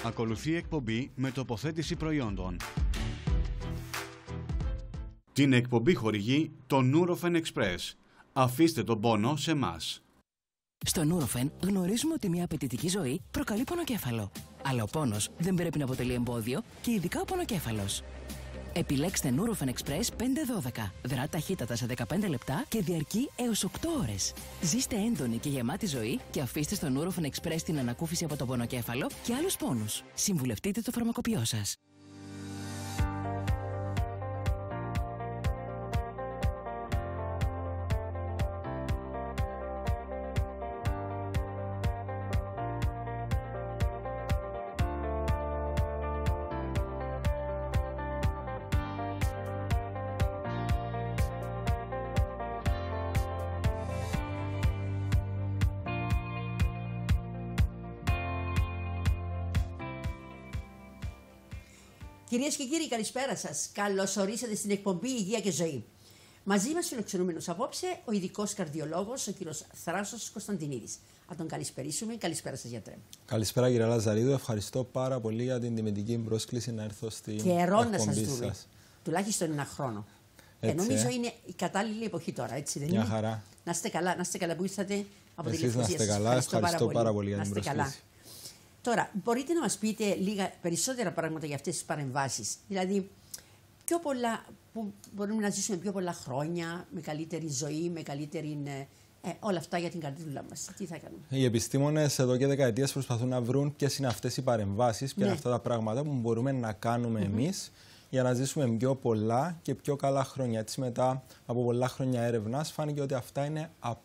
Ακολουθεί εκπομπή με τοποθέτηση προϊόντων. Την εκπομπή χορηγεί το Nurofen Express. Αφήστε τον πόνο σε εμάς. Στο Nurofen γνωρίζουμε ότι μια απαιτητική ζωή προκαλεί πονοκέφαλο. Αλλά ο πόνος δεν πρέπει να αποτελεί εμπόδιο και ειδικά ο πονοκέφαλος. Επιλέξτε Nurofen Express 512. Δρά ταχύτατα σε 15 λεπτά και διαρκεί έως 8 ώρες. Ζήστε έντονη και γεμάτη ζωή και αφήστε στο Nurofen Express την ανακούφιση από τον πονοκέφαλο και άλλους πόνους. Συμβουλευτείτε το φαρμακοποιό σας. Κυρίες και κύριοι, καλησπέρα σας. Καλώς ορίσατε στην εκπομπή Υγεία και Ζωή. Μαζί μας φιλοξενούμενος απόψε ο ειδικός καρδιολόγος, ο κύριος Θράσος Κωνσταντινίδης. Να τον καλησπερίσουμε. Καλησπέρα σας, γιατρέ. Καλησπέρα, κύριε Λαζαρίδου. Ευχαριστώ πάρα πολύ για την τιμητική πρόσκληση να έρθω στην εκπομπή σας. Τουλάχιστον ένα χρόνο. Νομίζω είναι η κατάλληλη εποχή τώρα, έτσι δεν είναι? Μια χαρά. Να είστε καλά που ήρθατε από τη Λευκοσία. Εσείς να είστε καλά. Ευχαριστώ πάρα πολύ για την πρόσκληση. Τώρα, μπορείτε να μας πείτε λίγα περισσότερα πράγματα για αυτές τις παρεμβάσεις? Δηλαδή, πιο πολλά, που μπορούμε να ζήσουμε πιο πολλά χρόνια, με καλύτερη ζωή, με καλύτερη... όλα αυτά για την καρδούλα μας. Τι θα κάνουμε? Οι επιστήμονες εδώ και δεκαετίες προσπαθούν να βρουν ποιες είναι αυτές οι παρεμβάσεις, ποια είναι αυτά τα πράγματα που μπορούμε να κάνουμε εμείς για να ζήσουμε πιο πολλά και πιο καλά χρόνια. Έτσι, μετά από πολλά χρόνια έρευνας, φάνηκε ότι αυτά είναι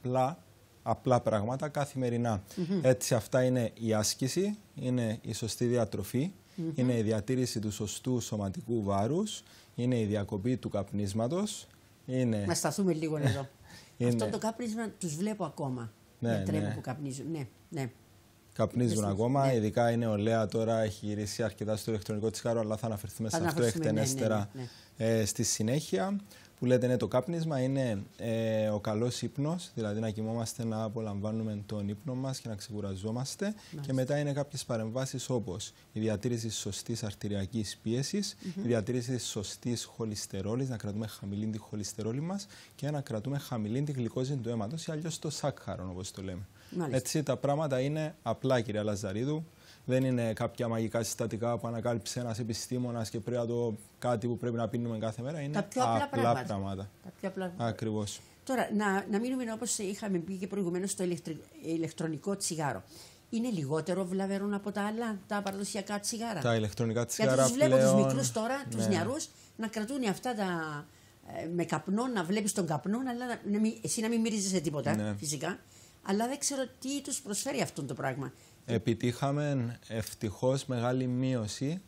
απλά πράγματα καθημερινά. Έτσι, αυτά είναι η άσκηση, είναι η σωστή διατροφή, είναι η διατήρηση του σωστού σωματικού βάρους, είναι η διακοπή του καπνίσματος. Να σταθούμε λίγο εδώ. Αυτό το καπνίσμα τους βλέπω ακόμα. Που καπνίζουν. Ναι. Καπνίζουν ακόμα, ειδικά η νεολαία τώρα έχει γυρίσει αρκετά στο ηλεκτρονικό τσιγάρο, αλλά θα αναφερθούμε σε αυτό εκτενέστερα στη συνέχεια. Που λέτε το κάπνισμα είναι ο καλός ύπνος, δηλαδή να κοιμόμαστε, να απολαμβάνουμε τον ύπνο μας και να ξεκουραζόμαστε. Και μετά είναι κάποιες παρεμβάσεις όπως η διατήρηση της σωστής αρτηριακής πίεσης, η διατήρηση της σωστής χολυστερόλης, να κρατούμε χαμηλή τη χολυστερόλη μας και να κρατούμε χαμηλή τη γλυκόζη του αίματος ή αλλιώς το σάκχαρο, όπως το λέμε. Έτσι, τα πράγματα είναι απλά, κυρία Λαζαρίδου. Δεν είναι κάποια μαγικά συστατικά που ανακάλυψε ένας επιστήμονας και πρέπει να κάτι που πρέπει να πίνουμε κάθε μέρα. Είναι τα πιο απλά πράγματα. Ακριβώς. Τώρα, να μείνουμε όπως είχαμε πει και προηγουμένως στο ηλεκτρονικό τσιγάρο. Είναι λιγότερο βλαβερό από τα άλλα, τα παραδοσιακά τσιγάρα? Τα ηλεκτρονικά τσιγάρα. Γιατί τους βλέπω τους μικρούς τώρα, τους νεαρούς, να κρατούν αυτά τα. Με καπνό, να βλέπεις τον καπνό, αλλά εσύ να μην μυρίζεσαι τίποτα, φυσικά. Αλλά δεν ξέρω τι τους προσφέρει αυτό το πράγμα. Επιτύχαμε ευτυχώς μεγάλη μείωση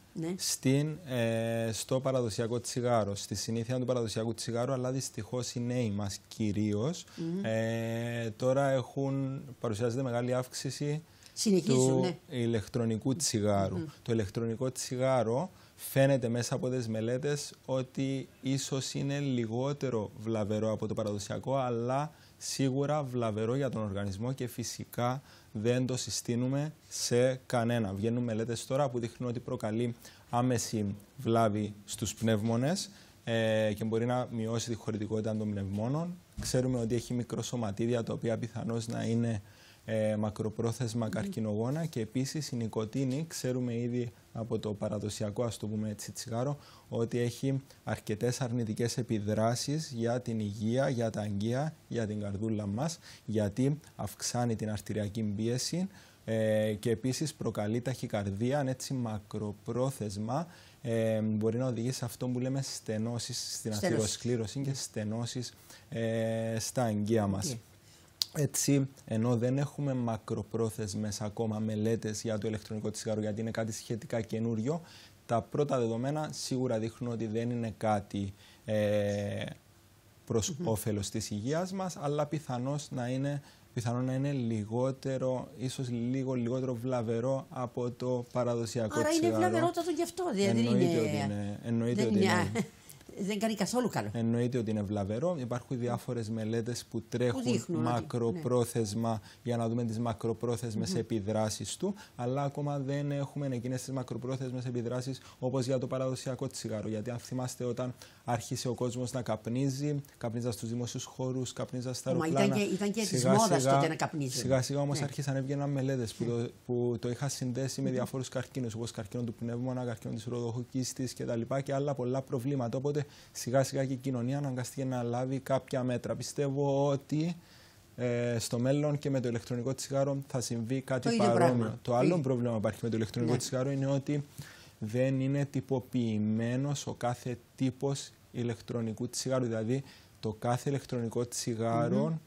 στο παραδοσιακό τσιγάρο, στη συνήθεια του παραδοσιακού τσιγάρου, αλλά δυστυχώς οι νέοι μας κυρίως τώρα παρουσιάζεται μεγάλη αύξηση του ηλεκτρονικού τσιγάρου. Το ηλεκτρονικό τσιγάρο φαίνεται μέσα από τις μελέτες ότι ίσως είναι λιγότερο βλαβερό από το παραδοσιακό, αλλά σίγουρα βλαβερό για τον οργανισμό και φυσικά δεν το συστήνουμε σε κανένα. Βγαίνουν μελέτες τώρα που δείχνουν ότι προκαλεί άμεση βλάβη στους πνεύμονες και μπορεί να μειώσει τη χωρητικότητα των πνευμόνων. Ξέρουμε ότι έχει μικροσωματίδια τα οποία πιθανώς να είναι μακροπρόθεσμα καρκινογόνα και επίσης η νοικοτήνη, ξέρουμε ήδη από το παραδοσιακό, ας το πούμε έτσι, τσιγάρο, ότι έχει αρκετές αρνητικές επιδράσεις για την υγεία, για τα αγκία, για την καρδούλα μας, γιατί αυξάνει την αρτηριακή πίεση και επίσης προκαλεί ταχυκαρδία, έτσι μακροπρόθεσμα μπορεί να οδηγήσει σε αυτό που λέμε στενώσεις στην αθυροσκλήρωση και στενώσεις στα αγκία μας. Έτσι, ενώ δεν έχουμε μακροπρόθεσμες ακόμα μελέτες για το ηλεκτρονικό τσιγάρο, γιατί είναι κάτι σχετικά καινούριο, τα πρώτα δεδομένα σίγουρα δείχνουν ότι δεν είναι κάτι προς όφελος της υγείας μας, αλλά πιθανόν να είναι λιγότερο, ίσως λίγο λιγότερο βλαβερό από το παραδοσιακό τσιγάρο. Άρα είναι βλαβερότατο γι' αυτό. Εννοείται ότι είναι. δεν κάνει καθόλου καλό. Εννοείται ότι είναι βλαβερό. Υπάρχουν διάφορες μελέτες που τρέχουν μακροπρόθεσμα για να δούμε τις μακροπρόθεσμες επιδράσεις του, αλλά ακόμα δεν έχουμε εκείνες τις μακροπρόθεσμες επιδράσεις όπως για το παραδοσιακό τσιγάρο. Γιατί αν θυμάστε, όταν άρχισε ο κόσμος να καπνίζει, καπνίζα στους δημόσιους χώρους, καπνίζα στα αεροπλάνα. Ήταν και της μόδας τότε να καπνίζει. Σιγά σιγά όμως άρχισαν να βγαίνουν μελέτες που το είχα συνδέσει με διαφόρους καρκίνους, όπως καρκίνο του πνεύμονα, καρκίνο της ροδοχού κίστης κτλ. Και άλλα πολλά προβλήματα. Οπότε σιγά σιγά και η κοινωνία αναγκαστήκε να λάβει κάποια μέτρα. Πιστεύω ότι στο μέλλον και με το ηλεκτρονικό τσιγάρο θα συμβεί κάτι παρόμοιο. Το άλλο πρόβλημα που υπάρχει με το ηλεκτρονικό τσιγάρο είναι ότι δεν είναι τυποποιημένος ο κάθε τύπος ηλεκτρονικού τσιγάρου. Δηλαδή, το κάθε ηλεκτρονικό τσιγάρο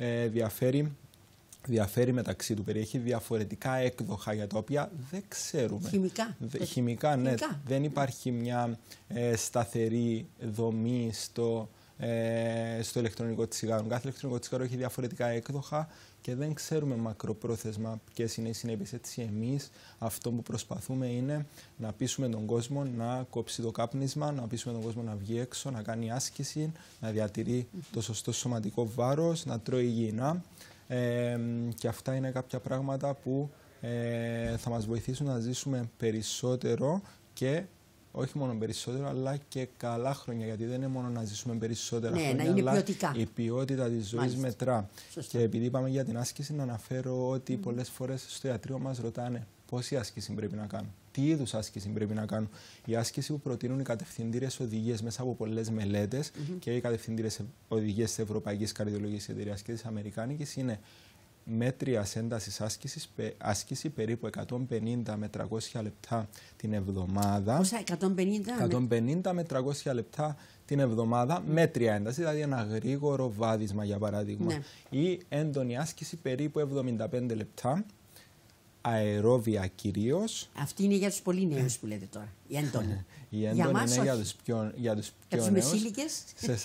διαφέρει μεταξύ του. Περιέχει διαφορετικά έκδοχα για τα οποία δεν ξέρουμε. Χημικά, ναι. Δεν υπάρχει μια σταθερή δομή στο ηλεκτρονικό τσιγάρο. Κάθε ηλεκτρονικό τσιγάρο έχει διαφορετικά έκδοχα και δεν ξέρουμε μακροπρόθεσμα ποιες είναι οι συνέπειες. Έτσι, εμείς αυτό που προσπαθούμε είναι να πείσουμε τον κόσμο να κόψει το κάπνισμα, να πείσουμε τον κόσμο να βγει έξω, να κάνει άσκηση, να διατηρεί το σωστό σωματικό βάρος, να τρώει υγιεινά. Και αυτά είναι κάποια πράγματα που θα μας βοηθήσουν να ζήσουμε περισσότερο και όχι μόνο περισσότερο, αλλά και καλά χρόνια. Γιατί δεν είναι μόνο να ζήσουμε περισσότερα χρόνια, αλλά η ποιότητα της ζωής μετρά. Σωστά. Και επειδή είπαμε για την άσκηση, να αναφέρω ότι πολλές φορές στο ιατρείο μας ρωτάνε πόση άσκηση πρέπει να κάνουν, τι είδους άσκηση πρέπει να κάνουν. Η άσκηση που προτείνουν οι κατευθυντήριες οδηγίες μέσα από πολλές μελέτες και οι κατευθυντήριες οδηγίες της Ευρωπαϊκής Καρδιολογικής Εταιρείας και της Αμερικάνικης είναι μέτριας έντασης άσκηση περίπου 150 με 300 λεπτά την εβδομάδα. Πόσα, 150 με 300 λεπτά την εβδομάδα, μέτρια ένταση, δηλαδή ένα γρήγορο βάδισμα για παράδειγμα. Ναι. Ή έντονη άσκηση περίπου 75 λεπτά, αερόβια κυρίως. Αυτή είναι για τους πολύ νέους που λέτε τώρα, η έντονη. Η έντονη είναι όχι. για τους πιο νέους. Μεσήλικες.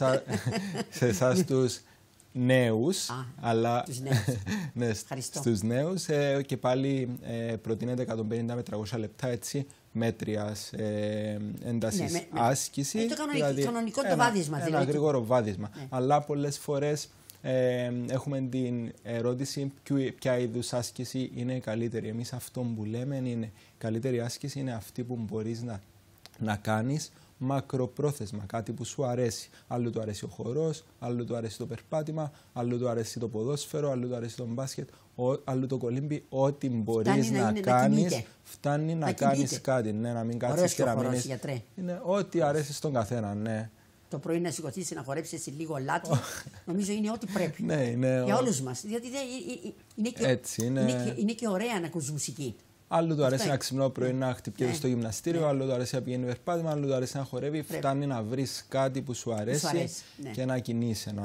Σε εσάς τους νέους, αλλά ναι, στους νέους και πάλι προτείνεται 150 με 300 λεπτά έτσι μέτριας έντασης άσκηση. Το κανονικό το βάδισμα. Ένα γρήγορο βάδισμα. Ναι. Αλλά πολλές φορές έχουμε την ερώτηση ποια είδους άσκηση είναι η καλύτερη. Εμείς αυτό που λέμε είναι η καλύτερη άσκηση είναι αυτή που μπορείς να κάνεις μακροπρόθεσμα, κάτι που σου αρέσει. Άλλου του αρέσει ο χορός, άλλου του αρέσει το περπάτημα, άλλου του αρέσει το ποδόσφαιρο, άλλου του αρέσει το μπάσκετ, άλλου το κολύμπι. Ό,τι μπορείς να κάνεις, φτάνει να κάνεις κάτι. Ναι, να μην κάτσεις και να μείνεις. Είναι ό,τι αρέσει στον καθένα, ναι. Το πρωί να σηκωθείς να χορέψεις λίγο λάτι, νομίζω είναι ό,τι πρέπει. Ναι, για όλους μας. Γιατί είναι και ωραία να ακούς μουσική. Άλλου του αρέσει να ξυπνά πρωί να χτυπιέται στο γυμναστήριο, άλλου του αρέσει να πηγαίνει περπάτημα, άλλου του αρέσει να χορεύει. Φτάνει να βρεις κάτι που σου αρέσει και να κινείσαι,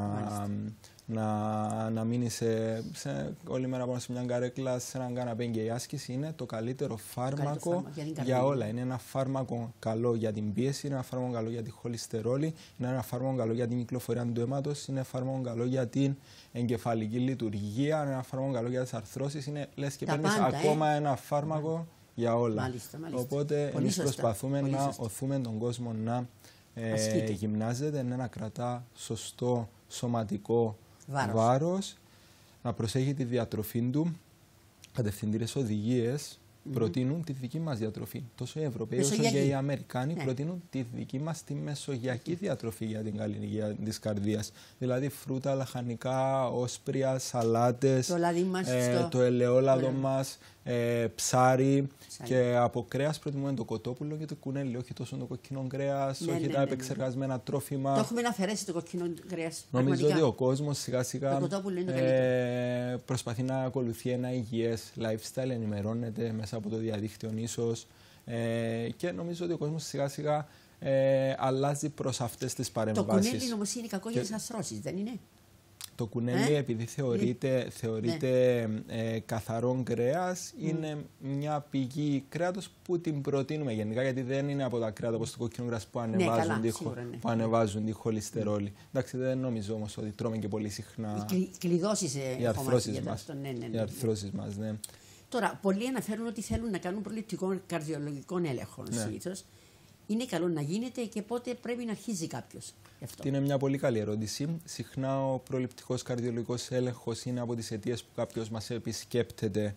να μείνεις όλη μέρα πάνω σε μια καρέκλα, σε έναν καναπέ. Και η άσκηση είναι το καλύτερο φάρμακο για όλα. Είναι ένα φάρμακο καλό για την πίεση, είναι ένα φάρμακο καλό για τη χολυστερόλη, είναι ένα φάρμακο καλό για την κυκλοφορία του αίματος, είναι ένα φάρμακο καλό για την εγκεφαλική λειτουργία, είναι ένα φάρμακο καλό για τις αρθρώσεις. Είναι λες και παίρνεις ακόμα ένα φάρμακο για όλα. Μάλιστα. Οπότε εμείς προσπαθούμε να οθούμε τον κόσμο να γυμνάζεται, να κρατά σωστό σωματικό βάρος, να προσέχει τη διατροφή του. Κατευθυντήρες οδηγίες προτείνουν τη δική μας διατροφή. Τόσο οι Ευρωπαίοι όσο και οι Αμερικάνοι προτείνουν τη δική μας τη μεσογειακή διατροφή για την καλή υγεία της καρδίας. Δηλαδή φρούτα, λαχανικά, όσπρια, σαλάτες, το ελαιόλαδο μας, ψάρι και από κρέας προτιμούμε το κοτόπουλο και το κουνέλι, όχι τόσο το κοκκινό κρέας, όχι τα επεξεργασμένα τρόφιμα. Το έχουμε αφαιρέσει το κοκκινό κρέας. Νομίζω ότι ο κόσμος σιγά σιγά προσπαθεί να ακολουθεί ένα υγιές lifestyle, ενημερώνεται μέσα από το διαδίκτυο ίσως και νομίζω ότι ο κόσμος σιγά σιγά αλλάζει προς αυτές τις παρεμβάσεις. Το κουνέλι όμως είναι κακό για τις αρθρώσεις, δεν είναι? Το κουνέλι, επειδή θεωρείται καθαρό κρέας, είναι μια πηγή κρέατος που την προτείνουμε γενικά, γιατί δεν είναι από τα κρέατα όπως το κόκκινο κρέας που ανεβάζουν τη χολυστερόλη. Εντάξει, δεν νομίζω όμως ότι τρώμε και πολύ συχνά οι αρθρώσεις μας. Ναι. Τώρα, πολλοί αναφέρουν ότι θέλουν να κάνουν προληπτικό καρδιολογικό έλεγχο συνήθως. είναι καλό να γίνεται και πότε πρέπει να αρχίζει κάποιος. Είναι μια πολύ καλή ερώτηση. Συχνά ο προληπτικός καρδιολογικός έλεγχος είναι από τις αιτίες που κάποιος μας επισκέπτεται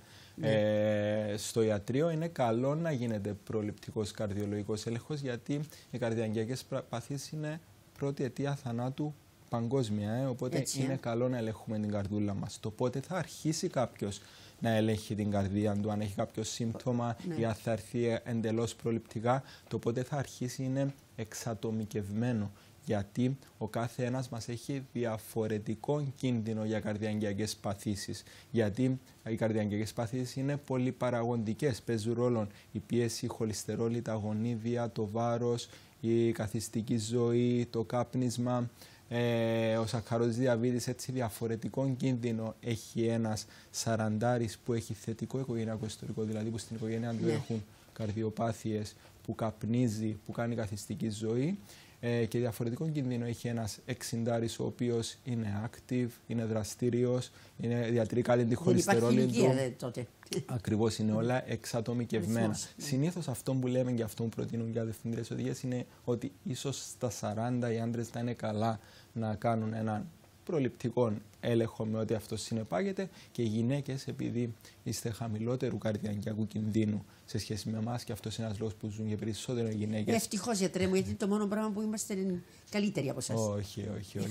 στο ιατρείο. Είναι καλό να γίνεται προληπτικός καρδιολογικός έλεγχος, γιατί οι καρδιαγγειακές παθήσεις είναι πρώτη αιτία θανάτου παγκόσμια. Οπότε είναι καλό να ελέγχουμε την καρδούλα μας. Το πότε θα αρχίσει κάποιος να ελέγχει την καρδία του, αν έχει κάποιο σύμπτωμα ή αν θα έρθει εντελώς προληπτικά, το πότε θα αρχίσει είναι εξατομικευμένο. Γιατί ο κάθε ένας μας έχει διαφορετικό κίνδυνο για καρδιαγγειακές παθήσεις. Γιατί οι καρδιαγγειακές παθήσεις είναι πολυπαραγοντικές. Παίζουν ρόλο η πίεση, η χολυστερόλη, τα γονίδια, το βάρος, η καθιστική ζωή, το κάπνισμα, ο σακχαρώδης διαβήτης. Έτσι διαφορετικό κίνδυνο έχει ένας σαραντάρης που έχει θετικό οικογενειακό ιστορικό, δηλαδή που στην οικογένεια του έχουν καρδιοπάθειες, που καπνίζει, που κάνει καθιστική ζωή. Και διαφορετικό κίνδυνο έχει ένας 60άρης ο οποίος είναι active, είναι δραστήριος, διατηρεί καλή τη χολυστερόλη του. Τότε. Ακριβώς, είναι όλα εξατομικευμένα. Συνήθως αυτό που λέμε και αυτό που προτείνουν για διευθυντήρες οδηγίες είναι ότι ίσως στα 40 οι άντρες θα είναι καλά να κάνουν έναν προληπτικό έλεγχο με ό,τι αυτό συνεπάγεται, και οι γυναίκες, επειδή είστε χαμηλότερου καρδιαγγειακού κινδύνου σε σχέση με εμάς, και αυτός είναι ένας λόγος που ζουν και περισσότερο οι γυναίκες. Ευτυχώς, γιατρέ μου, γιατί είναι το μόνο πράγμα που είμαστε καλύτεροι από εσάς. Όχι.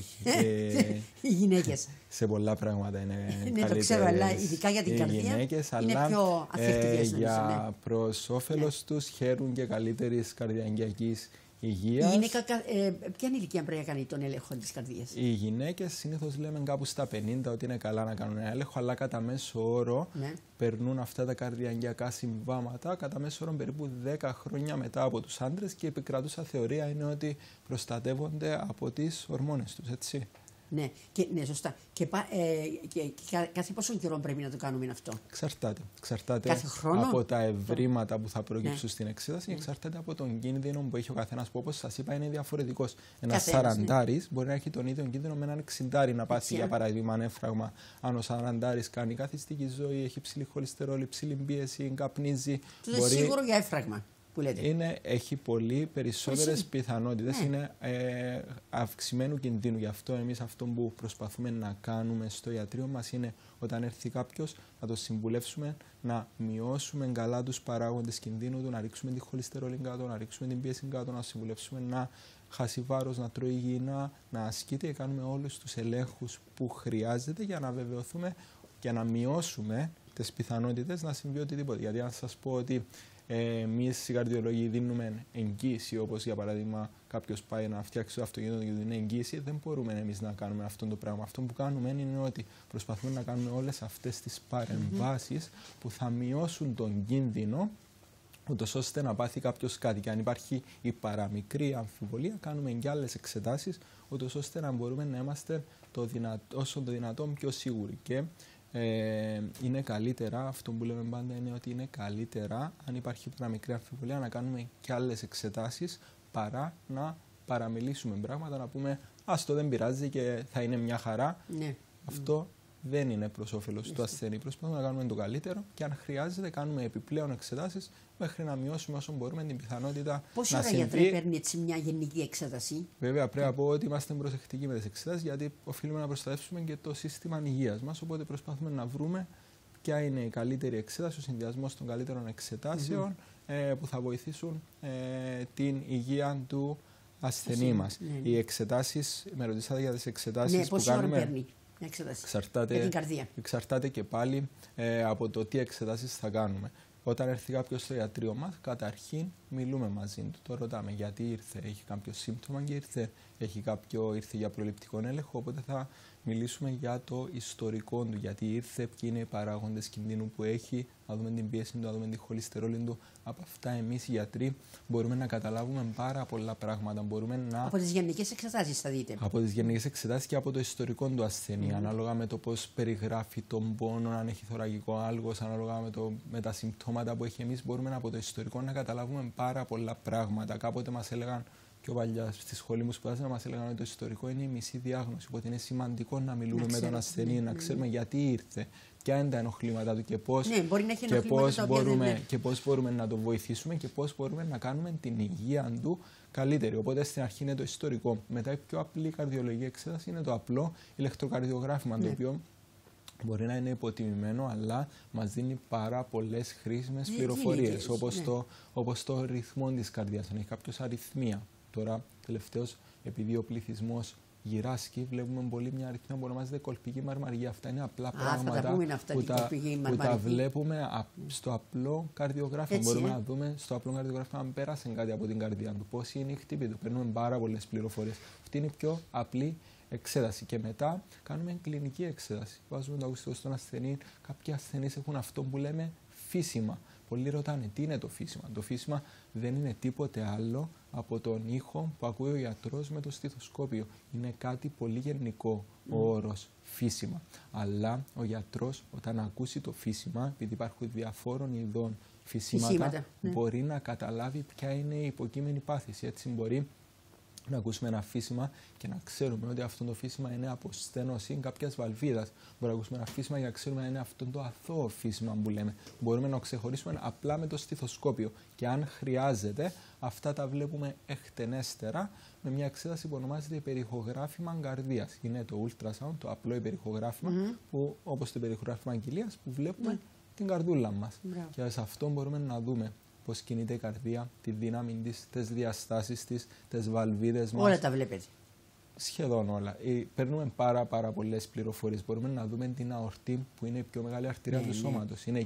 Οι γυναίκες. Σε πολλά πράγματα είναι καλύτερες. Το ξέρω, αλλά ειδικά για την καρδία γυναίκες, είναι αλλά πιο αφεκτικές. για προς όφελος τους χαίρουν και καλύτερης καρδιαγγειακής υγείας. Ποια ηλικία πρέπει να κάνει τον έλεγχο της καρδίας? Οι γυναίκες συνήθως λέμε κάπου στα 50 ότι είναι καλά να κάνουν ένα έλεγχο, αλλά κατά μέσο όρο περνούν αυτά τα καρδιαγγειακά συμβάματα κατά μέσο όρο περίπου 10 χρόνια μετά από τους άντρες, και η επικρατούσα θεωρία είναι ότι προστατεύονται από τις ορμόνες τους, έτσι. Ναι, σωστά. Και κάθε πόσο καιρό πρέπει να το κάνουμε αυτό? Εξαρτάται κάθε χρόνο? Από τα ευρήματα που θα προκύψουν στην εξέταση, και εξαρτάται από τον κίνδυνο που έχει ο καθένας, που όπως σας είπα είναι διαφορετικός. Ένας 40άρης μπορεί να έχει τον ίδιο κίνδυνο με έναν 60άρη να πάθει, για παράδειγμα, ανέφραγμα. Αν ο 40άρης κάνει καθιστική ζωή, έχει ψηλή χολυστερόλη, ψηλή πίεση, καπνίζει. Είναι σίγουρο για έφραγμα. Έχει πολύ περισσότερες πιθανότητες, είναι αυξημένου κινδύνου. Γι' αυτό εμείς αυτό που προσπαθούμε να κάνουμε στο ιατρείο μας είναι, όταν έρθει κάποιος, να το συμβουλεύσουμε να μειώσουμε καλά τους παράγοντες κινδύνου του, να ρίξουμε τη χολυστερόλη κάτω, να ρίξουμε την πίεση κάτω, να συμβουλεύσουμε να χάσει βάρος, να τρώει υγιεινά, να ασκείται, και κάνουμε όλους τους ελέγχους που χρειάζεται για να βεβαιωθούμε και να μειώσουμε τις πιθανότητες να συμβεί οτιδήποτε. Γιατί αν σας πω ότι εμείς οι καρδιολόγοι δίνουμε εγγύηση, όπως για παράδειγμα κάποιος πάει να φτιάξει το αυτοκίνητο και δίνει εγγύηση, δεν μπορούμε εμείς να κάνουμε αυτό το πράγμα. Αυτό που κάνουμε είναι ότι προσπαθούμε να κάνουμε όλες αυτές τις παρεμβάσεις που θα μειώσουν τον κίνδυνο, ούτως ώστε να πάθει κάποιος κάτι. Και αν υπάρχει η παραμικρή αμφιβολία, κάνουμε και άλλες εξετάσεις, ούτως ώστε να μπορούμε να είμαστε όσο το δυνατόν πιο σίγουροι. Και είναι καλύτερα, αυτό που λέμε πάντα είναι ότι είναι καλύτερα, αν υπάρχει παραμικρή αμφιβολία, να κάνουμε και άλλες εξετάσεις παρά να παραμιλήσουμε πράγματα, να πούμε «Άστο, δεν πειράζει και θα είναι μια χαρά». Αυτό δεν είναι προς όφελος του ασθενή. Προσπαθούμε να κάνουμε το καλύτερο, και αν χρειάζεται κάνουμε επιπλέον εξετάσεις μέχρι να μειώσουμε όσο μπορούμε την πιθανότητα. Πόση ώρα, γιατρέ, παίρνει έτσι μια γενική εξέταση? Βέβαια, πρέπει να πω ότι είμαστε προσεκτικοί με τις εξετάσεις, γιατί οφείλουμε να προστατεύσουμε και το σύστημα υγείας μας. Οπότε προσπαθούμε να βρούμε ποια είναι η καλύτερη εξέταση, ο συνδυασμός των καλύτερων εξετάσεων που θα βοηθήσουν την υγεία του ασθενή μας. Οι εξετάσεις, με ρωτήσατε για τις εξετάσεις που κάνουμε. Εξαρτάται και πάλι από το τι εξετάσεις θα κάνουμε. Όταν έρθει κάποιος στο ιατρείο μας, καταρχήν μιλούμε μαζί του. Το ρωτάμε γιατί ήρθε, έχει κάποιο σύμπτωμα και ήρθε για προληπτικό έλεγχο. Οπότε θα μιλήσουμε για το ιστορικό του, γιατί ήρθε, ποιοι είναι οι παράγοντες κινδύνου που έχει, να δούμε την πίεση του, να δούμε τη χολυστερόλη του. Από αυτά εμείς οι γιατροί μπορούμε να καταλάβουμε πάρα πολλά πράγματα. Από τις γενικές εξετάσεις θα δείτε. Από τις γενικές εξετάσεις και από το ιστορικό του ασθενή, ανάλογα με το πώς περιγράφει τον πόνο, αν έχει θωρακικό άλγος, ανάλογα με τα συμπτώματα που έχει. Εμείς μπορούμε από το ιστορικό να καταλάβουμε πάρα πολλά πράγματα. Κάποτε μας έλεγαν, πιο παλιά στη σχολή μου σπουδάζαμε, μας έλεγαν ότι το ιστορικό είναι η μισή διάγνωση. Οπότε είναι σημαντικό να μιλούμε με τον ασθενή, να ξέρουμε γιατί ήρθε, ποια είναι τα ενοχλήματα του και πώς, ναι, μπορεί να έχει και πώς μπορούμε να το βοηθήσουμε και πώς μπορούμε να κάνουμε την υγεία του καλύτερη. Οπότε στην αρχή είναι το ιστορικό. Μετά η πιο απλή καρδιολογική εξέταση είναι το απλό ηλεκτροκαρδιογράφημα, το οποίο μπορεί να είναι υποτιμημένο, αλλά μας δίνει πάρα πολλές χρήσιμες πληροφορίες, όπως το ρυθμό της καρδιάς, αν έχει κάποιος αρρυθμία. Τώρα, τελευταίως, επειδή ο πληθυσμός γυράσκει, βλέπουμε πολύ μια αρρυθμία που ονομάζεται κολπική μαρμαργία. Αυτά είναι απλά πράγματα που τα βλέπουμε στο απλό καρδιογράφημα. Μπορούμε να δούμε στο απλό καρδιογράφημα αν πέρασε κάτι από την καρδιά του, πώς είναι η χτύπη του. Παίρνουμε πάρα πολλές πληροφορίες. Αυτή είναι η πιο απλή εξέταση. Και μετά κάνουμε κλινική εξέταση. Βάζουμε το ακουστικό στον ασθενή. Κάποιοι ασθενείς έχουν αυτό που λέμε φύσιμα. Πολλοί ρωτάνε τι είναι το φύσιμα. Το φύσιμα δεν είναι τίποτε άλλο από τον ήχο που ακούει ο γιατρός με το στιθοσκόπιο. Είναι κάτι πολύ γενικό ο όρος φύσιμα. Αλλά ο γιατρός όταν ακούσει το φύσιμα, επειδή υπάρχουν διαφόρων ειδών φυσίματα, μπορεί να καταλάβει ποια είναι η υποκείμενη πάθηση. Έτσι μπορεί να ακούσουμε ένα φύσιμα και να ξέρουμε ότι αυτό το φύσιμα είναι αποστένωση κάποιας βαλβίδας. Μπορούμε να ακούσουμε ένα φύσιμα και να ξέρουμε αν είναι αυτό το αθώο φύσιμα που λέμε. Μπορούμε να το ξεχωρίσουμε απλά με το στιθοσκόπιο. Και αν χρειάζεται, αυτά τα βλέπουμε εκτενέστερα με μια εξέταση που ονομάζεται υπερηχογράφημα καρδίας. Είναι το ultrasound, το απλό υπερηχογράφημα, που, όπως το υπερηχογράφημα κοιλίας, που βλέπουμε την καρδούλα μας. Και σε αυτό μπορούμε να δούμε πώς κινείται η καρδία, τη δύναμη της, τις διαστάσεις της, τις βαλβίδες μας. Όλα τα βλέπετε. Σχεδόν όλα. Παίρνουμε πάρα πολλές πληροφορίες. Μπορούμε να δούμε την αορτή που είναι η πιο μεγάλη αρτηρία του σώματος. Είναι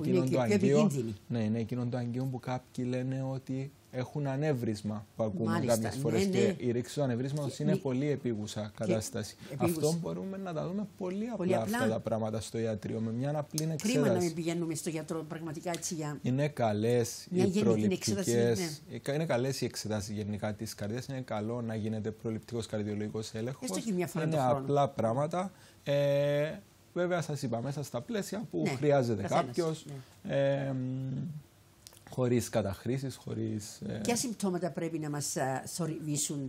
εκείνο το αγκείο που κάποιοι λένε ότι έχουν ανέβρισμα που ακούμε κάποιες φορές. Και η ρήξη του ανεβρίσματος είναι πολύ επίγουσα κατάσταση. Αυτό μπορούμε να τα δούμε πολύ απλά αυτά τα πράγματα στο ιατρείο με μια απλή εξέταση. Κρίμα να μην πηγαίνουμε στο γιατρό πραγματικά έτσι για. Είναι καλές οι προληπτικές. Είναι καλές οι εξετάσεις γενικά της καρδιάς. Είναι καλό να γίνεται προληπτικός καρδιολογικός έλεγχος. Είναι απλά πράγματα. Βέβαια, σας είπα, μέσα στα πλαίσια που χρειάζεται κάποιος. Χωρίς καταχρήσεις, χωρίς. Ποια συμπτώματα πρέπει να μας θορυβήσουν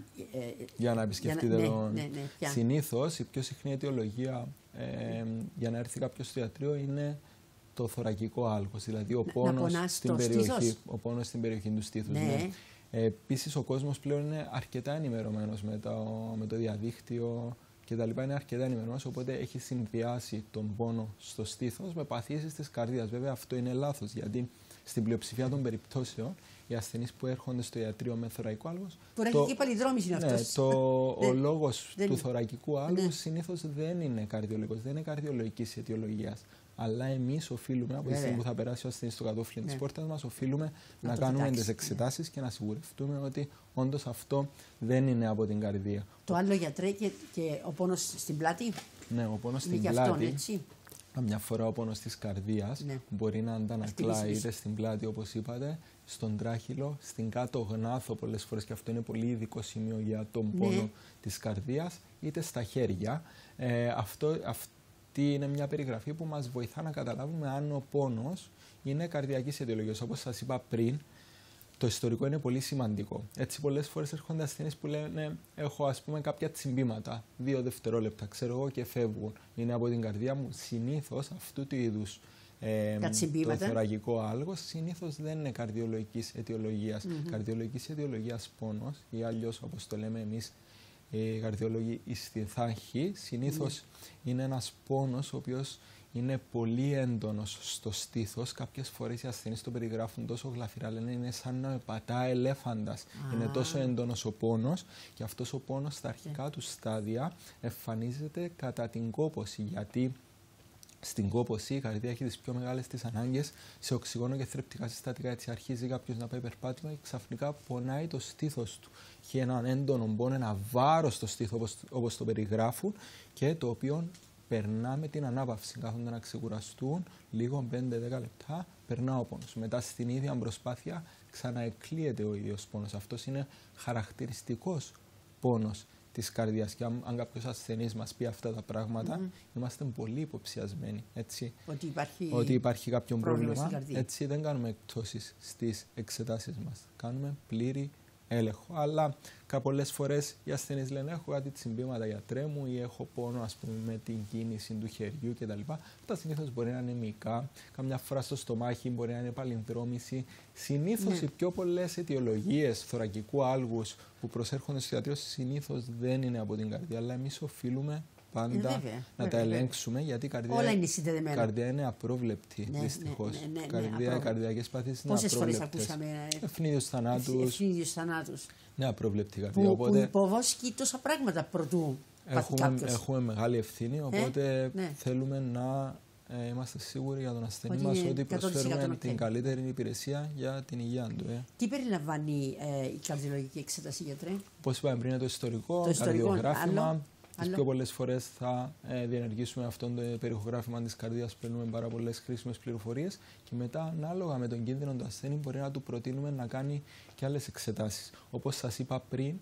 για να επισκεφτείτε τον. Συνήθως η πιο συχνή αιτιολογία για να έρθει κάποιος στο ιατρείο είναι το θωρακικό άλγος, δηλαδή ο πόνος στην περιοχή του στήθους. Ναι. Επίσης ο κόσμος πλέον είναι αρκετά ενημερωμένος με το διαδίκτυο και τα λοιπά, είναι αρκετά ενημερωμένος, οπότε έχει συνδυάσει τον πόνο στο στήθος με παθήσεις της καρδίας. Βέβαια αυτό είναι λάθος, γιατί στην πλειοψηφία των περιπτώσεων οι ασθενείς που έρχονται στο ιατρείο με θωρακικό άλγος. Θωρακική παλινδρόμηση είναι αυτός. Ο λόγος του θωρακικού άλγους συνήθως δεν είναι καρδιολογικός, δεν είναι καρδιολογικής αιτιολογίας. Αλλά εμείς οφείλουμε, από τη στιγμή που θα περάσει ο ασθενής στο κατόφλι της πόρτας μας, οφείλουμε να κάνουμε τις εξετάσεις και να σιγουρευτούμε ότι όντως αυτό δεν είναι από την καρδία. Το άλλο, γιατρέ, και ο πόνος στην πλάτη. Ναι, ο πόνος στην πλάτη. Μια φορά ο πόνος της καρδίας μπορεί να αντανακλά είτε στην πλάτη, όπως είπατε, στον τράχυλο, στην κάτω γνάθο πολλές φορές, και αυτό είναι πολύ ειδικό σημείο για τον πόνο της καρδίας, είτε στα χέρια. Αυτή είναι μια περιγραφή που μας βοηθά να καταλάβουμε αν ο πόνος είναι καρδιακής αιτιολογίας. Όπως σας είπα πριν, το ιστορικό είναι πολύ σημαντικό. Έτσι, πολλές φορές έρχονται ασθενείς που λένε: έχω, ας πούμε, κάποια τσιμπήματα, 2 δευτερόλεπτα, ξέρω εγώ, και φεύγουν. Είναι από την καρδία μου. Συνήθως αυτού του είδους το θωρακικό άλγος συνήθως δεν είναι καρδιολογικής αιτιολογίας. Καρδιολογικής αιτιολογίας πόνος, ή αλλιώς, όπως το λέμε εμείς οι καρδιολόγοι, η στιθάχη, συνήθως είναι ένας πόνος ο οποίος είναι πολύ έντονος στο στήθος. Κάποιες φορές οι ασθενείς το περιγράφουν τόσο γλαφυρά, λένε είναι σαν να πατά ελέφαντας. Είναι τόσο έντονος ο πόνος, και αυτός ο πόνος στα αρχικά του στάδια εμφανίζεται κατά την κόπωση, γιατί στην κόπωση η καρδία έχει τις πιο μεγάλες της ανάγκες σε οξυγόνο και θρεπτικά συστατικά. Έτσι αρχίζει κάποιος να πάει περπάτημα και ξαφνικά πονάει το στήθος του. Έχει έναν έντονο πόνο, ένα βάρος στο στήθος, όπως το περιγράφουν, και το οποίο περνά με την ανάπαυση. Κάθονται να ξεκουραστούν λίγο 5-10 λεπτά, περνά ο πόνος. Μετά στην ίδια προσπάθεια ξαναεκλείεται ο ίδιος πόνος. Αυτός είναι χαρακτηριστικός πόνος της καρδιάς. Και αν κάποιος ασθενής μας πει αυτά τα πράγματα, είμαστε πολύ υποψιασμένοι. Έτσι, ότι υπάρχει κάποιο πρόβλημα. Έτσι δεν κάνουμε εκπτώσεις στις εξετάσεις μας. Κάνουμε πλήρη έλεγχο. Αλλά πολλές φορές οι ασθενείς λένε: έχω κάτι τσιμπήματα, γιατρέ μου, ή έχω πόνο, ας πούμε, με την κίνηση του χεριού κτλ. Αυτά συνήθως μπορεί να είναι μυϊκά. Καμιά φορά στο στομάχι μπορεί να είναι παλινδρόμηση. Συνήθως οι πιο πολλές αιτιολογίες θωρακικού άλγους που προσέρχονται στο ιατρείο συνήθως δεν είναι από την καρδία, αλλά εμείς οφείλουμε πάντα να τα ελέγξουμε, γιατί η καρδία είναι απρόβλεπτη, δυστυχώς. Οι καρδιακές παθήσεις είναι απρόβλεπτες. Πόσες φορές ακούσαμε ευνίδιους θανάτους. Ναι, απρόβλεπτη καρδία. Που υποβόσκει τόσα πράγματα προτού πάθει κάποιος. Έχουμε μεγάλη ευθύνη, οπότε θέλουμε να είμαστε σίγουροι για τον ασθενή μας ότι προσφέρουμε την καλύτερη υπηρεσία για την υγεία του. Τι περιλαμβάνει η καρδιολογική εξέταση, γιατρέ? Όπως είπαμε πριν, είναι το ιστορικό, καρδιογράφημα. Τις πιο πολλές φορές θα διενεργήσουμε αυτό το περιχογράφημα της καρδίας, παίρνουμε πάρα πολλές χρήσιμες πληροφορίες και μετά, ανάλογα με τον κίνδυνο του ασθενή, μπορεί να του προτείνουμε να κάνει και άλλες εξετάσεις. Όπως σας είπα πριν,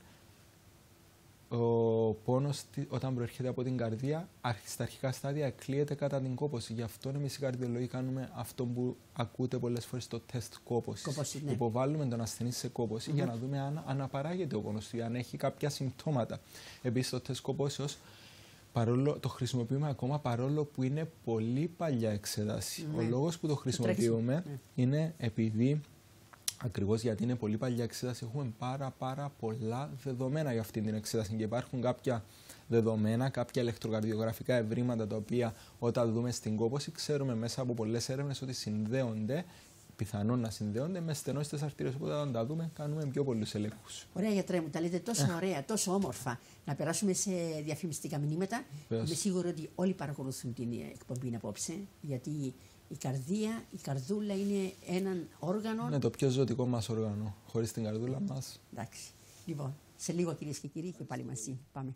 ο πόνος όταν προέρχεται από την καρδία, στα αρχικά στάδια εκλείεται κατά την κόπωση. Γι' αυτό εμείς οι καρδιολόγοι κάνουμε αυτό που ακούτε πολλές φορές, το τεστ κόπωσης. Υποβάλλουμε τον ασθενή σε κόπωση για να δούμε αν αναπαράγεται ο πόνος του, αν έχει κάποια συμπτώματα. Επίσης, το τεστ κοπόσεως το χρησιμοποιούμε ακόμα παρόλο που είναι πολύ παλιά εξέταση. Ο λόγος που το χρησιμοποιούμε είναι επειδή, ακριβώς γιατί είναι πολύ παλιά εξέταση, έχουμε πάρα πολλά δεδομένα για αυτή την εξέταση και υπάρχουν κάποια δεδομένα, κάποια ηλεκτροκαρδιογραφικά ευρήματα τα οποία όταν δούμε στην κόπωση ξέρουμε μέσα από πολλές έρευνες ότι συνδέονται, πιθανόν να συνδέονται με στενότητες αρτηρίες. Οπότε όταν τα δούμε κάνουμε πιο πολλούς ελέγχους. Ωραία, γιατρέ μου, τα λέτε τόσο ωραία, τόσο όμορφα. Να περάσουμε σε διαφημιστικά μηνύματα. Είμαι σίγουρη ότι όλοι παρακολουθούν την εκπομπή απόψε, γιατί η καρδία, η καρδούλα είναι έναν όργανο. Είναι το πιο ζωτικό μας όργανο. Χωρίς την καρδούλα μας. Εντάξει. Λοιπόν, σε λίγο, κυρίες και κύριοι, και πάλι μαζί. Πάμε.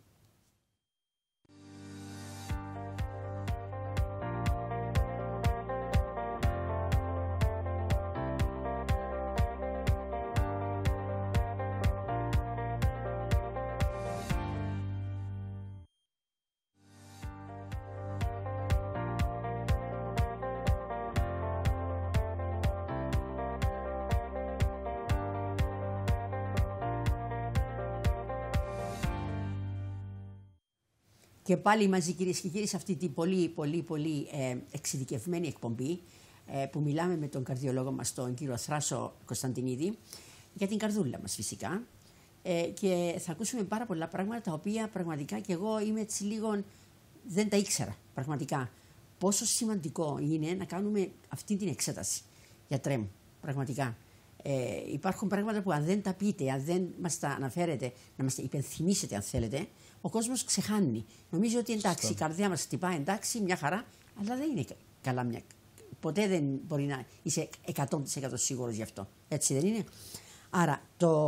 Και πάλι μαζί, κυρίες και κύριοι, σε αυτή την πολύ εξειδικευμένη εκπομπή που μιλάμε με τον καρδιολόγο μας, τον κύριο Θράσο Κωνσταντινίδη, για την καρδούλα μας φυσικά. Και θα ακούσουμε πάρα πολλά πράγματα τα οποία πραγματικά και εγώ είμαι έτσι λίγο, δεν τα ήξερα πραγματικά. Πόσο σημαντικό είναι να κάνουμε αυτή την εξέταση, γιατρέ μου, πραγματικά. Υπάρχουν πράγματα που αν δεν τα πείτε, αν δεν μας τα αναφέρετε, να μας τα υπενθυμίσετε αν θέλετε, ο κόσμος ξεχάνει. Νομίζω ότι εντάξει, η καρδιά μας χτυπάει, εντάξει, μια χαρά, αλλά δεν είναι καλά ποτέ δεν μπορεί να είσαι 100% σίγουρος γι' αυτό. Έτσι δεν είναι? Άρα,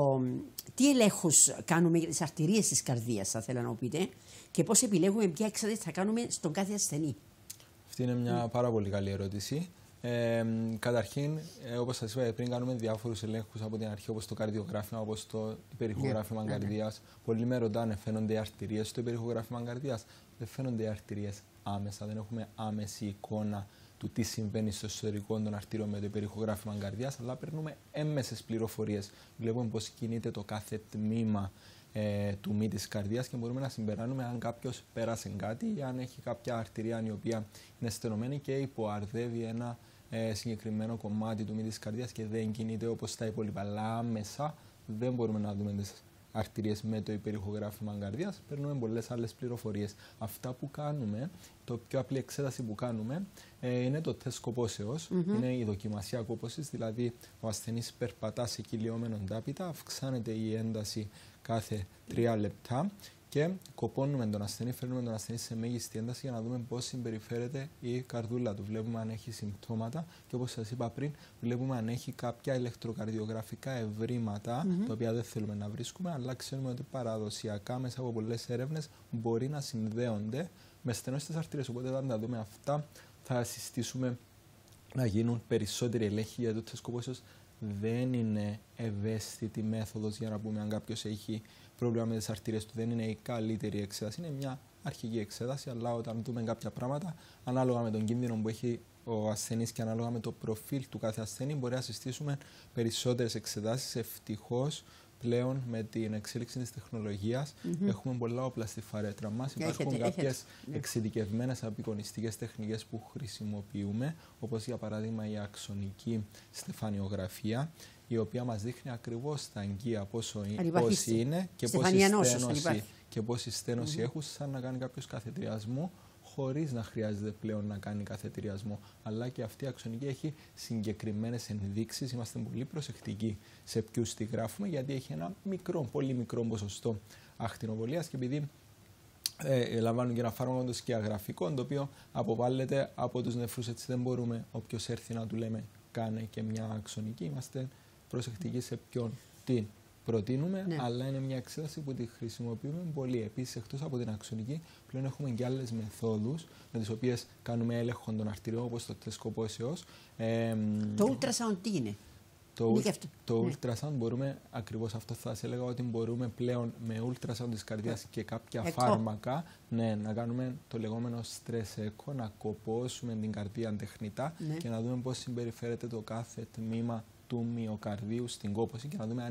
τι ελέγχους κάνουμε για τις αρτηρίες της καρδίας, θα θέλω να μου πείτε, και πώς επιλέγουμε ποια εξέταση θα κάνουμε στον κάθε ασθενή? Αυτή είναι μια πάρα πολύ καλή ερώτηση. Καταρχήν, όπως σας είπα πριν, κάνουμε διάφορους ελέγχους από την αρχή, όπως το καρδιογράφημα, όπως το υπερηχογράφημα καρδίας. Πολλοί με ρωτάνε, φαίνονται οι αρτηρίες στο υπερηχογράφημα καρδίας? Δεν φαίνονται οι αρτηρίες άμεσα, δεν έχουμε άμεση εικόνα του τι συμβαίνει στο εσωτερικό των αρτηρίων με το υπερηχογράφημα καρδίας, αλλά παίρνουμε έμμεσες πληροφορίες. Βλέπουμε πώς κινείται το κάθε τμήμα του μη της καρδίας και μπορούμε να συμπεράνουμε αν κάποιος πέρασε κάτι ή αν έχει κάποια αρτηρία η οποία είναι στενωμένη και υποαρδεύει ένα συγκεκριμένο κομμάτι του μη της καρδίας και δεν κινείται όπως τα υπόλοιπα. Αλλά άμεσα δεν μπορούμε να δούμε τις αρτηρίες με το υπερηχογράφημα καρδίας. Παίρνουμε πολλές άλλες πληροφορίες. Αυτά που κάνουμε, το πιο απλή εξέταση που κάνουμε είναι το τεστ κοπόσεως. Είναι η δοκιμασία κόπωσης, δηλαδή ο ασθενής περπατά σε κυλιόμενον τάπητα, αυξάνεται η ένταση κάθε 3 λεπτά και κοπώνουμε τον ασθενή, φέρνουμε τον ασθενή σε μέγιστη ένταση για να δούμε πώς συμπεριφέρεται η καρδούλα του. Βλέπουμε αν έχει συμπτώματα και όπως σας είπα πριν, βλέπουμε αν έχει κάποια ηλεκτροκαρδιογραφικά ευρήματα, τα οποία δεν θέλουμε να βρίσκουμε, αλλά ξέρουμε ότι παραδοσιακά μέσα από πολλές έρευνες μπορεί να συνδέονται με στενότητες αρτηρίες. Οπότε όταν τα δούμε αυτά, θα συστήσουμε να γίνουν περισσότεροι ελέγχοι, γιατί το τεστ κοπόσεως δεν είναι ευαίσθητη μέθοδος για να πούμε αν κάποιος έχει πρόβλημα με τις αρτηρίες του. Δεν είναι η καλύτερη εξέταση, είναι μια αρχική εξέταση, αλλά όταν δούμε κάποια πράγματα, ανάλογα με τον κίνδυνο που έχει ο ασθενής και ανάλογα με το προφίλ του κάθε ασθενή, μπορεί να συστήσουμε περισσότερες εξετάσεις. Ευτυχώς πλέον με την εξέλιξη της τεχνολογίας έχουμε πολλά όπλα στη φαρέτρα μας. Υπάρχουν κάποιες εξειδικευμένες απεικονιστικές τεχνικές που χρησιμοποιούμε, όπως για παράδειγμα η αξονική στεφανιογραφία, η οποία μας δείχνει ακριβώς τα αγκία πώς είναι και πόση στένωση έχουν, σαν να κάνει κάποιος καθετριασμό, χωρίς να χρειάζεται πλέον να κάνει καθετηριασμό. Αλλά και αυτή η αξονική έχει συγκεκριμένες ενδείξεις. Είμαστε πολύ προσεκτικοί σε ποιους τη γράφουμε, γιατί έχει ένα μικρό, πολύ μικρό ποσοστό ακτινοβολίας και επειδή λαμβάνουν και ένα φάρμακο το σκιαγραφικό, το οποίο αποβάλλεται από τους νεφρούς. Έτσι δεν μπορούμε όποιος έρθει να του λέμε κάνε και μια αξονική. Είμαστε προσεκτικοί σε ποιον την προτείνουμε, αλλά είναι μια εξέταση που τη χρησιμοποιούμε πολύ. Επίσης, εκτός από την αξονική, πλέον έχουμε και άλλες μεθόδους με τις οποίες κάνουμε έλεγχο των αρτηριών, όπως το τεστ κοπόσεως. Το ultrasound τι είναι? Το ultrasound μπορούμε, ακριβώς αυτό θα σας έλεγα, ότι μπορούμε πλέον με ultrasound της καρδιάς και κάποια φάρμακα να κάνουμε το λεγόμενο stress echo, να κοπώσουμε την καρδία τεχνητά και να δούμε πώς συμπεριφέρεται το κάθε τμήμα του μυοκαρδίου στην κόπωση και να δούμε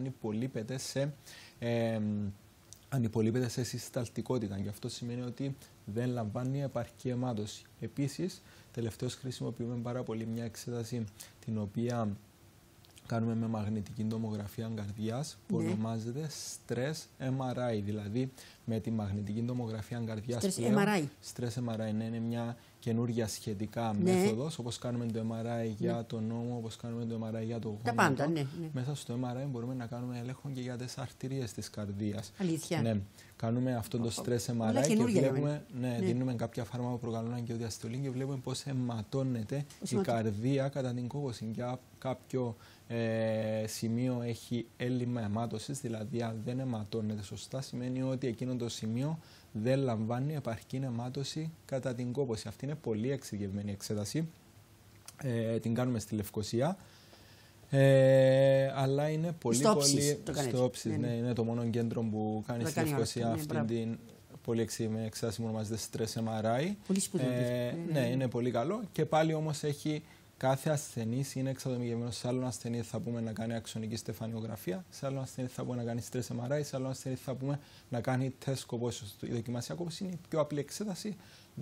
αν υπολείπεται σε συσταλτικότητα. Και αυτό σημαίνει ότι δεν λαμβάνει επαρκή αιμάτωση. Επίσης, τελευταίως χρησιμοποιούμε πάρα πολύ μια εξέταση την οποία κάνουμε με μαγνητική τομογραφία καρδιάς που ονομάζεται Stress MRI. Δηλαδή, με τη μαγνητική τομογραφία καρδιάς Stress MRI είναι μια καινούργια σχετικά μέθοδος, όπως κάνουμε το MRI για το νόμο, όπως κάνουμε το MRI για το γόνατο. Τα πάντα, Μέσα στο MRI μπορούμε να κάνουμε έλεγχο και για τις αρτηρίες της καρδίας. Αλήθεια. Ναι. Κάνουμε αυτό το stress MRI και βλέπουμε, δίνουμε κάποια φάρμακα που προκαλούν αγκαιοδιαστολή και βλέπουμε πώς αιματώνεται η καρδία κατά την κόπωση. Για κάποιο σημείο έχει έλλειμμα αιμάτωσης, δηλαδή αν δεν αιματώνεται σωστά, σημαίνει ότι εκείνο το σημείο δεν λαμβάνει επαρκή αιμάτωση κατά την κόπωση. Αυτή είναι πολύ εξειδικευμένη εξέταση. Την κάνουμε στη Λευκοσία. Αλλά είναι πολύ στο όψις. Είναι το μόνο κέντρο που κάνει στη Λευκοσία αυτή την πολύ εξειδικευμένη εξέταση που ονομάζεται Stress MRI. Πολύ σπουδαίο. Είναι πολύ καλό και πάλι όμως έχει. Κάθε ασθενή είναι εξατομικευμένο. Σε άλλον ασθενή θα πούμε να κάνει αξονική στεφανιογραφία, σε άλλον ασθενή θα πούμε να κάνει stress MRI, σε άλλον ασθενή θα πούμε να κάνει τεστ κοπόσεως. Η δοκιμασία κόπωσης είναι η πιο απλή εξέταση.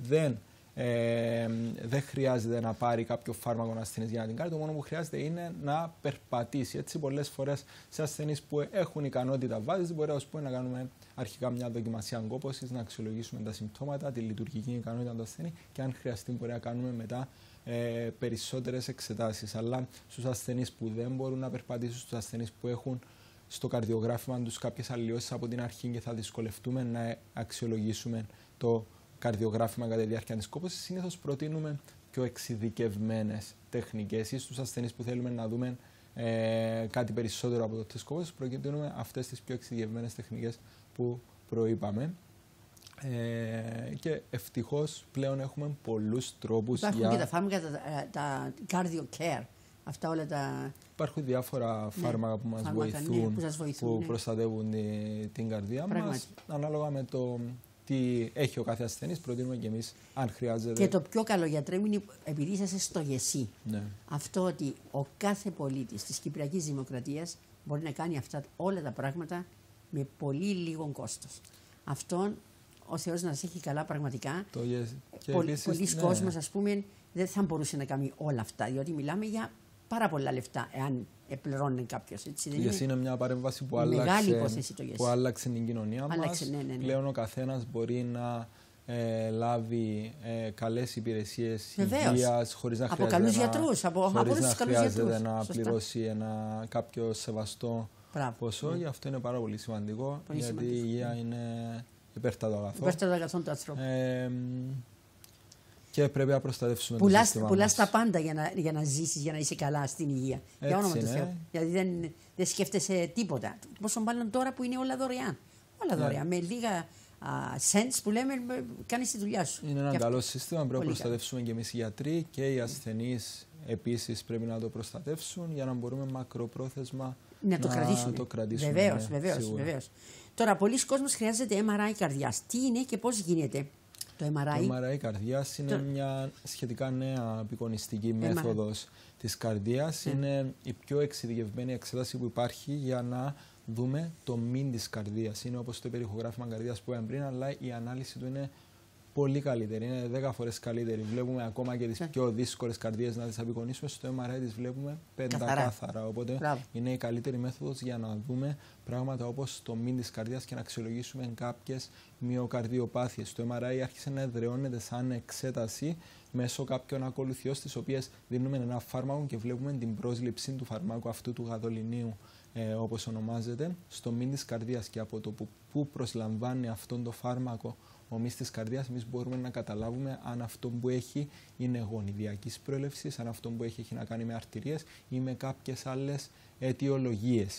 Δεν χρειάζεται να πάρει κάποιο φάρμακο ο ασθενής για να την κάνει. Το μόνο που χρειάζεται είναι να περπατήσει. Έτσι, πολλές φορές σε ασθενείς που έχουν ικανότητα βάσης, μπορεί να κάνουμε αρχικά μια δοκιμασία κόπωσης, να αξιολογήσουμε τα συμπτώματα, τη λειτουργική ικανότητα του ασθενή και αν χρειαστεί μπορεί να κάνουμε μετά περισσότερες εξετάσεις. Αλλά στους ασθενείς που δεν μπορούν να περπατήσουν, στους ασθενείς που έχουν στο καρδιογράφημα τους κάποιες αλλοιώσεις από την αρχή και θα δυσκολευτούμε να αξιολογήσουμε το καρδιογράφημα κατά τη διάρκεια της κόπωσης, συνήθως προτείνουμε πιο εξειδικευμένες τεχνικές ή στους ασθενείς που θέλουμε να δούμε κάτι περισσότερο από το τεστ κόπωσης, προτείνουμε αυτές τις πιο εξειδικευμένες τεχνικές που προείπαμε. Και ευτυχώς πλέον έχουμε πολλούς τρόπους. Υπάρχουν και τα φάρμακα, τα cardio care. Αυτά όλα τα... Υπάρχουν διάφορα φάρμακα που μας βοηθούν, που προστατεύουν την καρδιά μας. Ανάλογα με το τι έχει ο κάθε ασθενής, προτείνουμε και εμείς αν χρειάζεται. Και το πιο καλό, γιατρέ μου, είναι επειδή είσαστε στο ΓΕΣΥ. Αυτό ότι ο κάθε πολίτης της Κυπριακής Δημοκρατίας μπορεί να κάνει αυτά όλα τα πράγματα με πολύ λίγο κόστος. Αυτόν ο Θεός να σας έχει καλά πραγματικά. Πολλοί κόσμος, ας πούμε, δεν θα μπορούσε να κάνει όλα αυτά, διότι μιλάμε για πάρα πολλά λεφτά, εάν πληρώνει κάποιος. Το ΓΕΣΥ είναι μια παρέμβαση που άλλαξε την κοινωνία μας. Πλέον ο καθένας μπορεί να λάβει καλές υπηρεσίες υγείας χωρίς να χρειάζεται να πληρώσει ένα κάποιο σεβαστό ποσό. Γι' αυτό είναι πάρα πολύ σημαντικό, γιατί η υγεία είναι υπέρτατο αγαθό του ανθρώπου. Και πρέπει να προστατεύσουμε το σύστημα. Πουλάς τα πάντα για να ζήσεις, για να είσαι καλά στην υγεία. Για όνομα του Θεού. Δηλαδή δεν σκέφτεσαι τίποτα. Πόσο μάλλον τώρα που είναι όλα δωρεάν. Όλα δωρεάν. Με λίγα cents που λέμε, κάνεις τη δουλειά σου. Είναι ένα καλό σύστημα. Πρέπει να προστατεύσουμε και εμείς οι γιατροί και οι ασθενείς επίσης πρέπει να το προστατεύσουν για να μπορούμε μακροπρόθεσμα να το κρατήσουμε. Βεβαίως. Τώρα, πολλοί κόσμος χρειάζεται MRI καρδιάς. Τι είναι και πώς γίνεται το MRI? Το MRI καρδιάς είναι μια σχετικά νέα απεικονιστική μέθοδος της καρδίας. Είναι η πιο εξειδικευμένη εξέταση που υπάρχει για να δούμε το μυν της καρδίας. Είναι όπως το υπερηχογράφημα καρδίας που είπαμε πριν, αλλά η ανάλυση του είναι πολύ καλύτερη. Είναι 10 φορές καλύτερη. Βλέπουμε ακόμα και τις πιο δύσκολες καρδίες να τις απεικονίσουμε. Στο MRI τις βλέπουμε πεντακάθαρα. Οπότε είναι η καλύτερη μέθοδος για να δούμε πράγματα όπως το μυν της καρδίας και να αξιολογήσουμε κάποιες μυοκαρδιοπάθειες. Το MRI άρχισε να εδραιώνεται σαν εξέταση μέσω κάποιων ακολουθιών, στις οποίες δίνουμε ένα φάρμακο και βλέπουμε την πρόσληψη του φαρμάκου αυτού του γαδολινίου, όπως ονομάζεται, στο μυν της καρδίας. Και από το που προσλαμβάνει αυτό το φάρμακο ο μυς της καρδίας, εμείς μπορούμε να καταλάβουμε αν αυτό που έχει είναι γονιδιακής προέλευσης, αν αυτό που έχει να κάνει με αρτηρίες ή με κάποιες άλλες αιτιολογίες.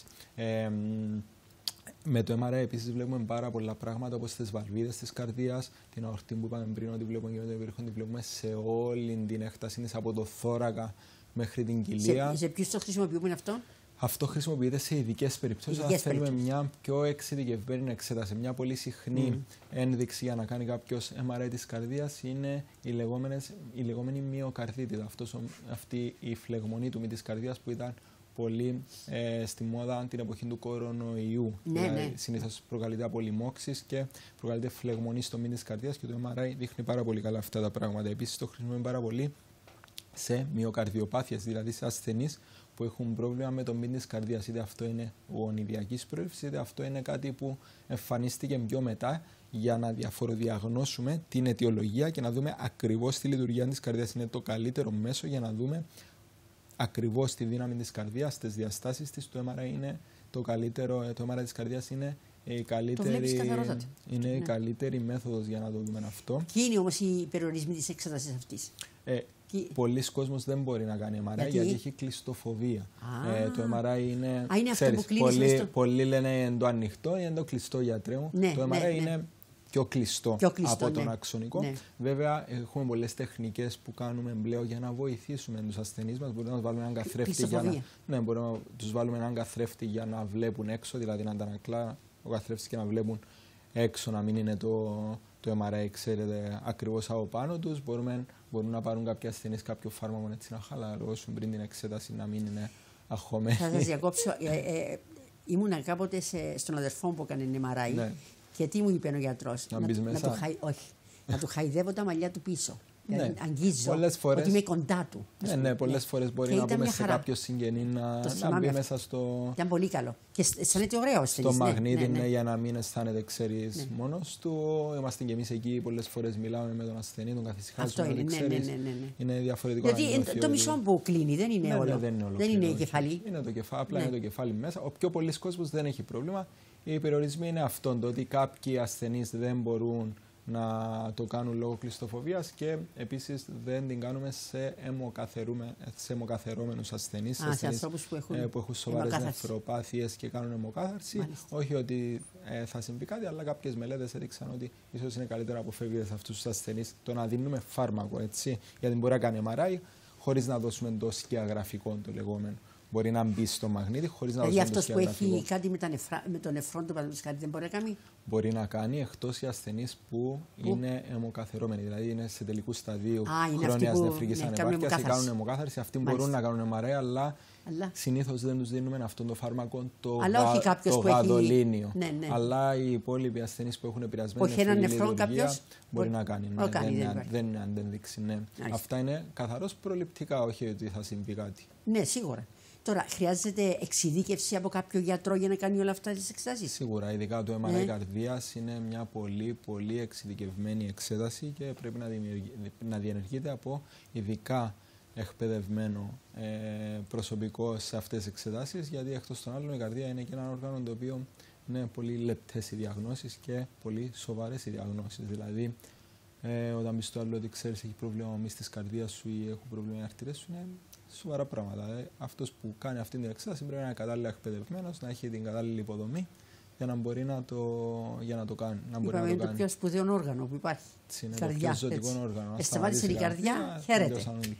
Με το MRI επίσης βλέπουμε πάρα πολλά πράγματα όπως τις βαλβίδες της καρδίας, την αορτή που είπαμε πριν ότι βλέπουμε και με το υπερήχον, τη βλέπουμε σε όλη την έκταση της, από το θώρακα μέχρι την κοιλία. Σε ποιους το χρησιμοποιούμε αυτό? Αυτό χρησιμοποιείται σε ειδικές περιπτώσεις. Αν θέλουμε μια πιο εξειδικευμένη εξέταση, μια πολύ συχνή ένδειξη για να κάνει κάποιος MRI της καρδίας είναι η λεγόμενη μυοκαρδίτιδα. Αυτή η φλεγμονή του μυ της καρδίας που ήταν πολύ στη μόδα την εποχή του κορονοϊού. Δηλαδή, συνήθως προκαλείται από λοιμώξεις και προκαλείται φλεγμονή στο μυ της καρδίας και το MRI δείχνει πάρα πολύ καλά αυτά τα πράγματα. Επίσης το χρησιμοποιούμε πάρα πολύ σε μυοκαρδιοπάθειες, δηλαδή σε ασθενείς που έχουν πρόβλημα με το μυ της καρδίας. Είτε αυτό είναι γονιδιακής προέλευσης, είτε αυτό είναι κάτι που εμφανίστηκε πιο μετά, για να διαφοροδιαγνώσουμε την αιτιολογία και να δούμε ακριβώς τη λειτουργία της καρδίας. Είναι το καλύτερο μέσο για να δούμε ακριβώς τη δύναμη της καρδίας, τις διαστάσεις της. Το MRI είναι το καλύτερο, το MRI της καρδίας είναι η καλύτερη μέθοδος για να το δούμε αυτό. Ποιοι είναι όμως οι περιορισμοί της εξέτασης αυτής? Πολλοί κόσμος δεν μπορεί να κάνει MRI γιατί έχει κλειστοφοβία. Το MRI είναι. Ξέρεις, πολλοί λένε είναι το ανοιχτό ή είναι το κλειστό, γιατρέ μου. Το MRI είναι πιο κλειστό από τον αξονικό. Βέβαια, έχουμε πολλές τεχνικές που κάνουμε πλέον για να βοηθήσουμε τους ασθενείς μας. Μπορούμε να τους βάλουμε έναν καθρέφτη για να βλέπουν έξω, δηλαδή να αντανακλά ο καθρέφτης και να βλέπουν έξω, να μην είναι το MRI, ξέρετε, ακριβώς από πάνω τους. Μπορούν να πάρουν κάποιοι ασθενείς κάποιο φάρμακο έτσι να χαλαρώσουν πριν την εξέταση, να μην είναι αγχωμένοι. Θα σας διακόψω. Ήμουνα κάποτε στον αδερφό μου που έκανε MRI και τι μου είπε ο γιατρός? Να του χαϊδεύω τα μαλλιά του πίσω. Αγγίζω ότι είμαι κοντά του. Πολλές φορές μπορεί να πούμε σε κάποιο συγγενή να μπει μέσα στο. Ήταν πολύ καλό. Και αισθάνεται ωραίο. Στο μαγνήτη, για να μην αισθάνεται, ξέρεις, μόνος του. Είμαστε κι εμείς εκεί, πολλές φορές μιλάμε με τον ασθενή, τον καθησυχάζουμε. Αυτό είναι διαφορετικό. Γιατί το μισό που κλείνει δεν είναι όλο. Δεν είναι η κεφαλή. Είναι το κεφάλι, απλά είναι το κεφάλι μέσα. Ο πιο πολλής κόσμος δεν έχει πρόβλημα. Οι περιορισμοί είναι αυτόν, το ότι κάποιοι ασθενείς δεν μπορούν να το κάνουν λόγω κλειστοφοβίας και επίσης δεν την κάνουμε σε αιμοκαθερώμενους ασθενείς, που έχουν σοβαρές νεφροπάθειες και κάνουν αιμοκάθαρση. Όχι ότι θα συμβεί κάτι, αλλά κάποιες μελέτες έδειξαν ότι ίσως είναι καλύτερα να αποφεύγεται σε αυτούς τους ασθενείς το να δίνουμε φάρμακο, έτσι, γιατί μπορεί να κάνει MRI χωρίς να δώσουμε το σκιαγραφικό το λεγόμενο. Μπορεί να μπει στο μαγνήτη χωρίς να δώσει το σκιαγραφικό. Δηλαδή αυτός που έχει κάτι με το νεφρό του παραδείγματος δεν μπορεί να κάνει? Μπορεί να κάνει, εκτός οι ασθενείς που είναι αιμοκαθερώμενοι, δηλαδή είναι σε τελικού σταδίου χρόνιας νεφρικής ανεπάρκειας και κάνουν αιμοκάθαρση. Αυτοί μπορούν να κάνουν MRI, αλλά συνήθως δεν τους δίνουμε αυτό το φάρμακο, το γαδολίνιο. Αλλά οι υπόλοιποι ασθενείς που έχουν επηρεασμένη νεφρική λειτουργία μπορεί να κάνει. Δεν είναι αντένδειξη. Αυτά είναι καθαρώς προληπτικά, όχι ότι θα συμβεί κάτι. Ναι, σίγουρα. Τώρα, χρειάζεται εξειδίκευση από κάποιο γιατρό για να κάνει όλα αυτά τις εξετάσεις? Σίγουρα, ειδικά το MRI καρδίας είναι μια πολύ εξειδικευμένη εξέταση και πρέπει να διενεργείται από ειδικά εκπαιδευμένο προσωπικό σε αυτές τις εξετάσεις, γιατί εκτός των άλλων η καρδία είναι και ένα όργανο το οποίο είναι πολύ λεπτές οι διαγνώσεις και πολύ σοβαρές οι διαγνώσεις. Δηλαδή, όταν πεις στο άλλο ότι ξέρεις έχει πρόβλημα ο μυς της καρδίας σου ή έχουν πρόβλημα οι αρτηρίες σου, είναι σοβαρά πράγματα. Αυτός που κάνει αυτή την εξέταση πρέπει να είναι κατάλληλα εκπαιδευμένος, να έχει την κατάλληλη υποδομή για να μπορεί να το κάνει. Είπαμε, είναι το πιο σπουδαίο όργανο που υπάρχει. Είναι το πιο ζωτικό όργανο. Σταμάτησε η καρδιά, χαίρεται.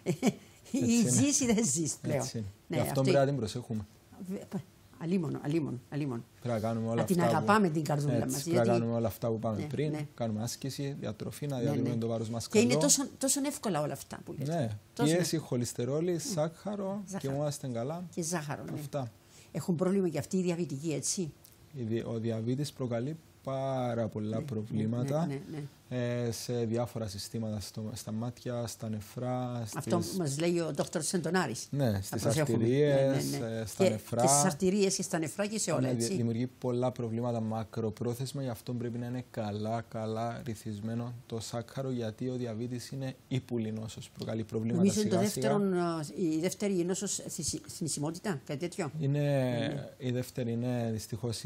Ή ζεις ή δεν ζεις πλέον. Γι' αυτό πρέπει να την προσέχουμε. Αλίμονο. Πρέπει να κάνουμε όλα να την αγαπάμε την καρδούλα μας. Πρέπει να κάνουμε όλα αυτά που πάμε πριν. Κάνουμε άσκηση, διατροφή, να διατηρούμε το βάρος μας καλό. Και είναι τόσο εύκολα όλα αυτά που λέτε. Ναι, πίεση, χολυστερόλη, σάκχαρο και είμαστε καλά. Και ζάχαρο. Αυτά. έχουν πρόβλημα και αυτοί οι διαβητικοί, έτσι. Ο διαβήτης προκαλεί πάρα πολλά προβλήματα σε διάφορα συστήματα, στα μάτια, στα νεφρά. Αυτό μας λέει ο Δ. Σεντονάρης. Ναι, στις αρτηρίες, στα νεφρά. Και στις αρτηρίες και στα νεφρά και σε όλα, έτσι. Δημιουργεί πολλά προβλήματα μακροπρόθεσμα, γι' αυτό πρέπει να είναι καλά ρυθισμένο το σάκχαρο, γιατί ο διαβήτης είναι ύπουλη νόσος, προκαλεί προβλήματα. Νομίζω η δεύτερη νόσος θνησιμότητα, κάτι τέτοιο. Η δεύτερη είναι δυστυχώς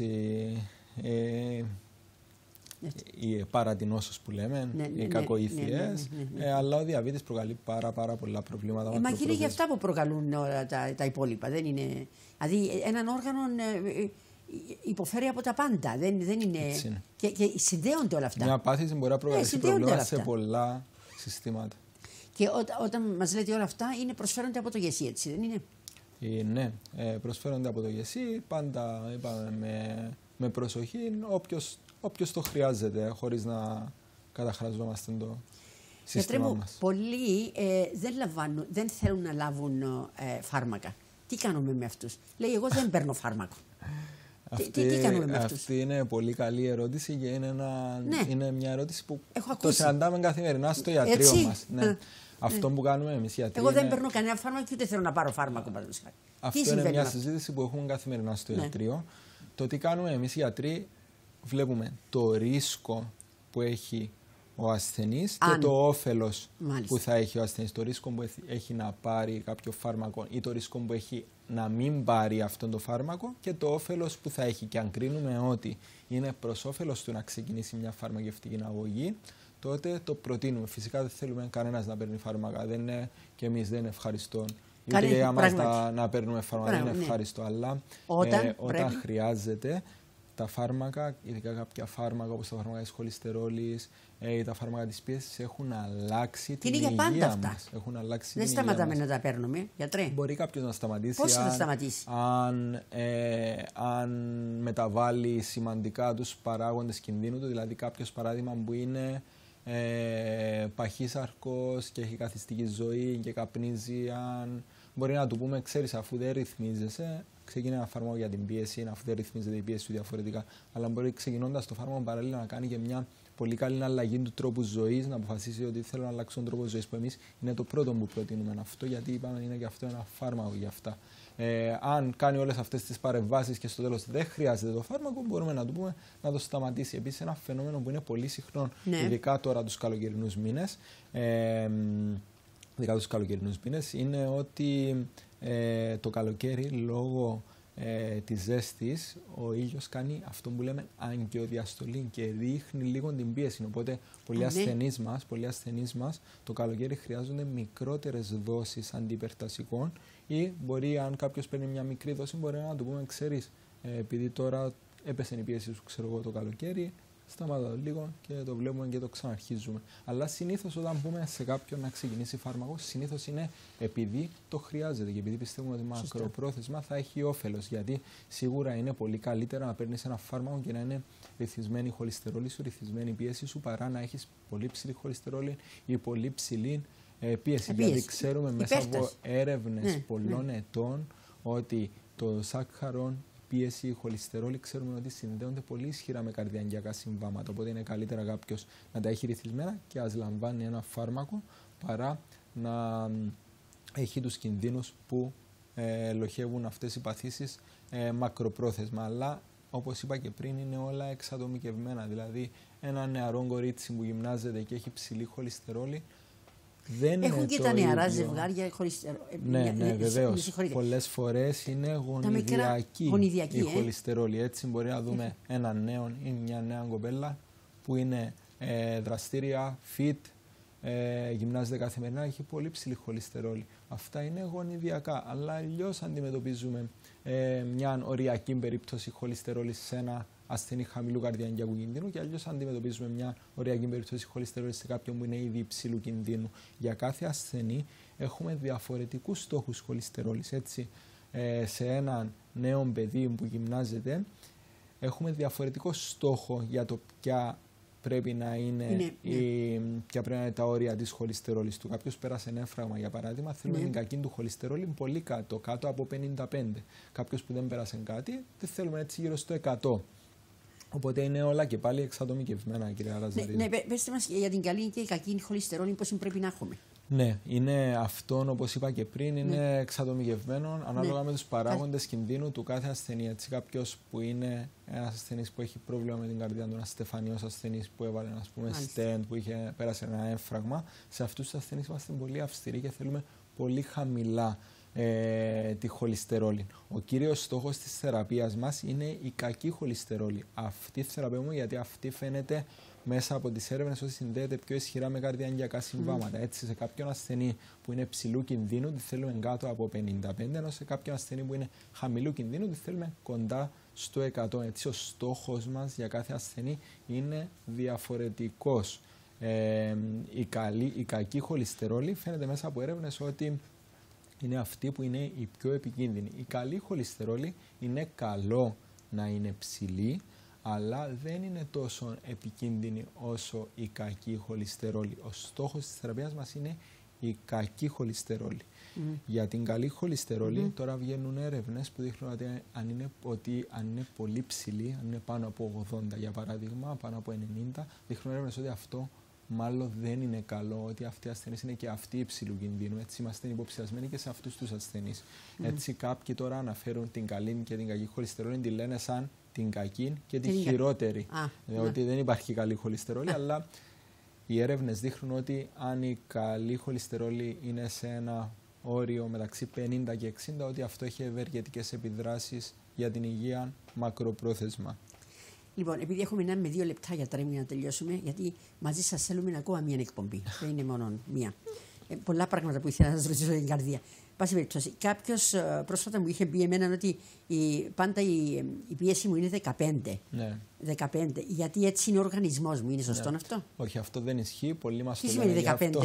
η παρατηνόσος που λέμε, οι κακοήθειες, αλλά ο διαβήτης προκαλεί πάρα πολλά προβλήματα. Μα κύριε, για αυτά που προκαλούν τα υπόλοιπα, δεν είναι... Δηλαδή έναν όργανο υποφέρει από τα πάντα, δεν είναι... Και συνδέονται όλα αυτά. Μια πάθηση μπορεί να προκαλέσει προβλήματα σε πολλά συστήματα. Και όταν μας λέτε όλα αυτά, προσφέρονται από το ΓΕΣΥ, έτσι δεν είναι? Ναι, προσφέρονται από το ΓΕΣΥ, πάντα είπαμε με προσοχή, όποιος το χρειάζεται, χωρίς να καταχραζόμαστε το σύστημά μας. Πολλοί δεν θέλουν να λάβουν φάρμακα. Τι κάνουμε με αυτούς? Λέει, εγώ δεν παίρνω φάρμακο. Τι κάνουμε με αυτούς? Αυτή είναι πολύ καλή ερώτηση και είναι μια ερώτηση που το συναντάμε καθημερινά στο ιατρείο μας. Αυτό που κάνουμε εμείς οι ιατροί. Εγώ δεν παίρνω κανένα φάρμακο και ούτε θέλω να πάρω φάρμακο. Αυτό είναι μια συζήτηση που έχουμε καθημερινά στο ιατρείο. Το τι κάνουμε εμείς οι ιατροί, βλέπουμε το ρίσκο που έχει ο ασθενής και το όφελος που θα έχει ο ασθενής. Το ρίσκο που έχει να πάρει κάποιο φάρμακο ή το ρίσκο που έχει να μην πάρει αυτό το φάρμακο και το όφελος που θα έχει. Και αν κρίνουμε ότι είναι προς όφελος του να ξεκινήσει μια φαρμακευτική αγωγή, τότε το προτείνουμε. Φυσικά δεν θέλουμε κανένας να παίρνει φάρμακα. Δεν είναι, και εμείς δεν είναι ευχαριστώ. Η ιδέα μας να παίρνουμε φάρμακα είναι ευχαριστώ. Αλλά όταν χρειάζεται, τα φάρμακα, ειδικά κάποια φάρμακα όπως τα φάρμακα της χολυστερόλης ή τα φάρμακα της πίεσης, έχουν αλλάξει την υγεία μας. Έχουν αλλάξει δεν σταματάμε να τα παίρνουμε, γιατρέ. Μπορεί κάποιος να σταματήσει. Πώς θα σταματήσει? Αν μεταβάλει σημαντικά τους παράγοντες κινδύνου του, δηλαδή κάποιος παράδειγμα που είναι παχύσαρκος και έχει καθιστική ζωή και καπνίζει, μπορεί να του πούμε, ξέρεις, αφού δεν ρυθμίζεσαι, ξεκινάει ένα φάρμακο για την πίεση, αφού δεν ρυθμίζεται η πίεση του διαφορετικά. Αλλά μπορεί ξεκινώντας το φάρμακο παράλληλα να κάνει και μια πολύ καλή αλλαγή του τρόπου ζωής, να αποφασίσει ότι θέλω να αλλάξω τον τρόπο ζωής, που εμείς είναι το πρώτο που προτείνουμε αυτό, γιατί είπαμε είναι και αυτό ένα φάρμακο για αυτά. Αν κάνει όλες αυτές τις παρεμβάσεις και στο τέλος δεν χρειάζεται το φάρμακο, μπορούμε να του πούμε να το σταματήσει. Επίσης, ένα φαινόμενο που είναι πολύ συχνό, ειδικά τώρα τους καλοκαιρινούς μήνες, είναι ότι το καλοκαίρι, λόγω της ζέστης, ο ήλιος κάνει αυτό που λέμε αγκαιοδιαστολή και ρίχνει λίγο την πίεση. Οπότε πολλοί ασθενείς μας το καλοκαίρι χρειάζονται μικρότερες δόσεις αντιυπερτασικών, ή μπορεί, αν κάποιος παίρνει μια μικρή δόση, μπορεί να του πούμε, ξέρεις, επειδή τώρα έπεσε η πίεση σου, ξέρω εγώ, το καλοκαίρι, σταμάτα λίγο και το βλέπουμε και το ξαναρχίζουμε. Αλλά συνήθως όταν πούμε σε κάποιον να ξεκινήσει φάρμακο, συνήθως είναι επειδή το χρειάζεται και επειδή πιστεύουμε ότι μακροπρόθεσμα θα έχει όφελος. Γιατί σίγουρα είναι πολύ καλύτερα να παίρνεις ένα φάρμακο και να είναι ρυθμισμένη η χολυστερόλη σου, ρυθμισμένη η πίεση σου, παρά να έχεις πολύ ψηλή χολυστερόλη ή πολύ ψηλή πίεση. Γιατί ξέρουμε μέσα από έρευνες πολλών ετών ότι το σάκχαρο, πίεση, η χολυστερόλη, ξέρουμε ότι συνδέονται πολύ ισχυρά με καρδιαγγειακά συμβάματα. Οπότε είναι καλύτερα κάποιος να τα έχει ρυθμισμένα και ας λαμβάνει ένα φάρμακο, παρά να έχει τους κινδύνους που ελοχεύουν αυτές οι παθήσεις μακροπρόθεσμα. Αλλά όπως είπα και πριν, είναι όλα εξατομικευμένα. Δηλαδή, ένα νεαρό κορίτσι που γυμνάζεται και έχει ψηλή χολυστερόλη, δεν έχουν είναι και το τα νεαρά ίδιο. ζευγάρια χολυστερόλη. Ναι, βεβαίως. Πολλές φορές είναι γονιδιακή η χολυστερόλη. Έτσι μπορεί να δούμε έναν νέο ή μια νέα κοπέλα που είναι δραστήρια, fit, γυμνάζεται καθημερινά, έχει πολύ ψηλή χολυστερόλη. Αυτά είναι γονιδιακά. Αλλά αλλιώς αντιμετωπίζουμε μια οριακή περίπτωση χολυστερόλης σε ένα ασθενή χαμηλού καρδιαγγειακού κινδύνου, και αλλιώς αντιμετωπίζουμε μια οριακή περίπτωση χολυστερόλης σε κάποιον που είναι ήδη υψηλού κινδύνου. Για κάθε ασθενή έχουμε διαφορετικούς στόχους χολυστερόλης. Έτσι, σε έναν νέο παιδί που γυμνάζεται, έχουμε διαφορετικό στόχο για το ποια πρέπει να είναι, ποια πρέπει να είναι τα όρια της χολυστερόλης του. Κάποιος πέρασε ένα έμφραγμα, για παράδειγμα, θέλουμε την κακή του χολυστερόλη πολύ κάτω, κάτω από 55. Κάποιος που δεν πέρασε κάτι, δεν θέλουμε έτσι γύρω στο 100. Οπότε είναι όλα και πάλι εξατομικευμένα, κυρία Λαζαρίδου. Ναι, πέστε μας για την καλή και κακή χολυστερόλη, πώς πρέπει να έχουμε. Ναι, είναι αυτόν, όπως είπα και πριν, είναι εξατομικευμένο ανάλογα με τους παράγοντες κινδύνου του κάθε ασθενή. Έτσι, κάποιος που είναι ένας ασθενής που έχει πρόβλημα με την καρδιά του, ένας στεφανιός ασθενής που έβαλε, ας πούμε, stent, που πέρασε ένα έμφραγμα, σε αυτούς τους ασθενείς είμαστε πολύ αυστηροί και θέλουμε πολύ χαμηλά τη χολυστερόλη. Ο κύριος στόχος της θεραπείας μας είναι η κακή χολυστερόλη. Αυτή θεραπεύουμε γιατί αυτή φαίνεται μέσα από τις έρευνες ότι συνδέεται πιο ισχυρά με καρδιαγγειακά συμβάματα. Έτσι, σε κάποιον ασθενή που είναι ψηλού κινδύνου, τη θέλουμε κάτω από 55, ενώ σε κάποιον ασθενή που είναι χαμηλού κινδύνου, τη θέλουμε κοντά στο 100. Έτσι, ο στόχος μας για κάθε ασθενή είναι διαφορετικός. Η κακή χολυστερόλη φαίνεται μέσα από έρευνες ότι είναι αυτή που είναι η πιο επικίνδυνη. Η καλή χολυστερόλη είναι καλό να είναι ψηλή, αλλά δεν είναι τόσο επικίνδυνη όσο η κακή χολυστερόλη. Ο στόχος της θεραπείας μας είναι η κακή χολυστερόλη. Για την καλή χολυστερόλη τώρα βγαίνουν έρευνες που δείχνουν ότι αν είναι πολύ ψηλή, αν είναι πάνω από 80 για παράδειγμα, πάνω από 90, δείχνουν έρευνες ότι αυτό μάλλον δεν είναι καλό, ότι αυτοί οι ασθενείς είναι και αυτοί υψηλού κινδύνου. Έτσι είμαστε υποψιασμένοι και σε αυτούς τους ασθενείς. Έτσι κάποιοι τώρα αναφέρουν την καλή και την κακή χολυστερόλη, τη λένε σαν την κακή και τη χειρότερη. Ότι δεν υπάρχει καλή χολυστερόλη, αλλά οι έρευνες δείχνουν ότι αν η καλή χολυστερόλη είναι σε ένα όριο μεταξύ 50 και 60, ότι αυτό έχει ευεργετικές επιδράσεις για την υγεία μακροπρόθεσμα. Λοιπόν, επειδή έχουμε 1 με 2 λεπτά για να τελειώσουμε, γιατί μαζί σας θέλουμε ακόμα μία εκπομπή. Δεν είναι μόνο μία. Πολλά πράγματα που ήθελα να σας ρωτήσω στην καρδία. Πάση περιπτώσει, κάποιος πρόσφατα μου είχε πει εμένα ότι πάντα η πίεση μου είναι 15. Ναι. 15. Γιατί έτσι είναι ο οργανισμός μου. Είναι σωστό αυτό? Όχι, αυτό δεν ισχύει. Πολλοί μας το λένε 15.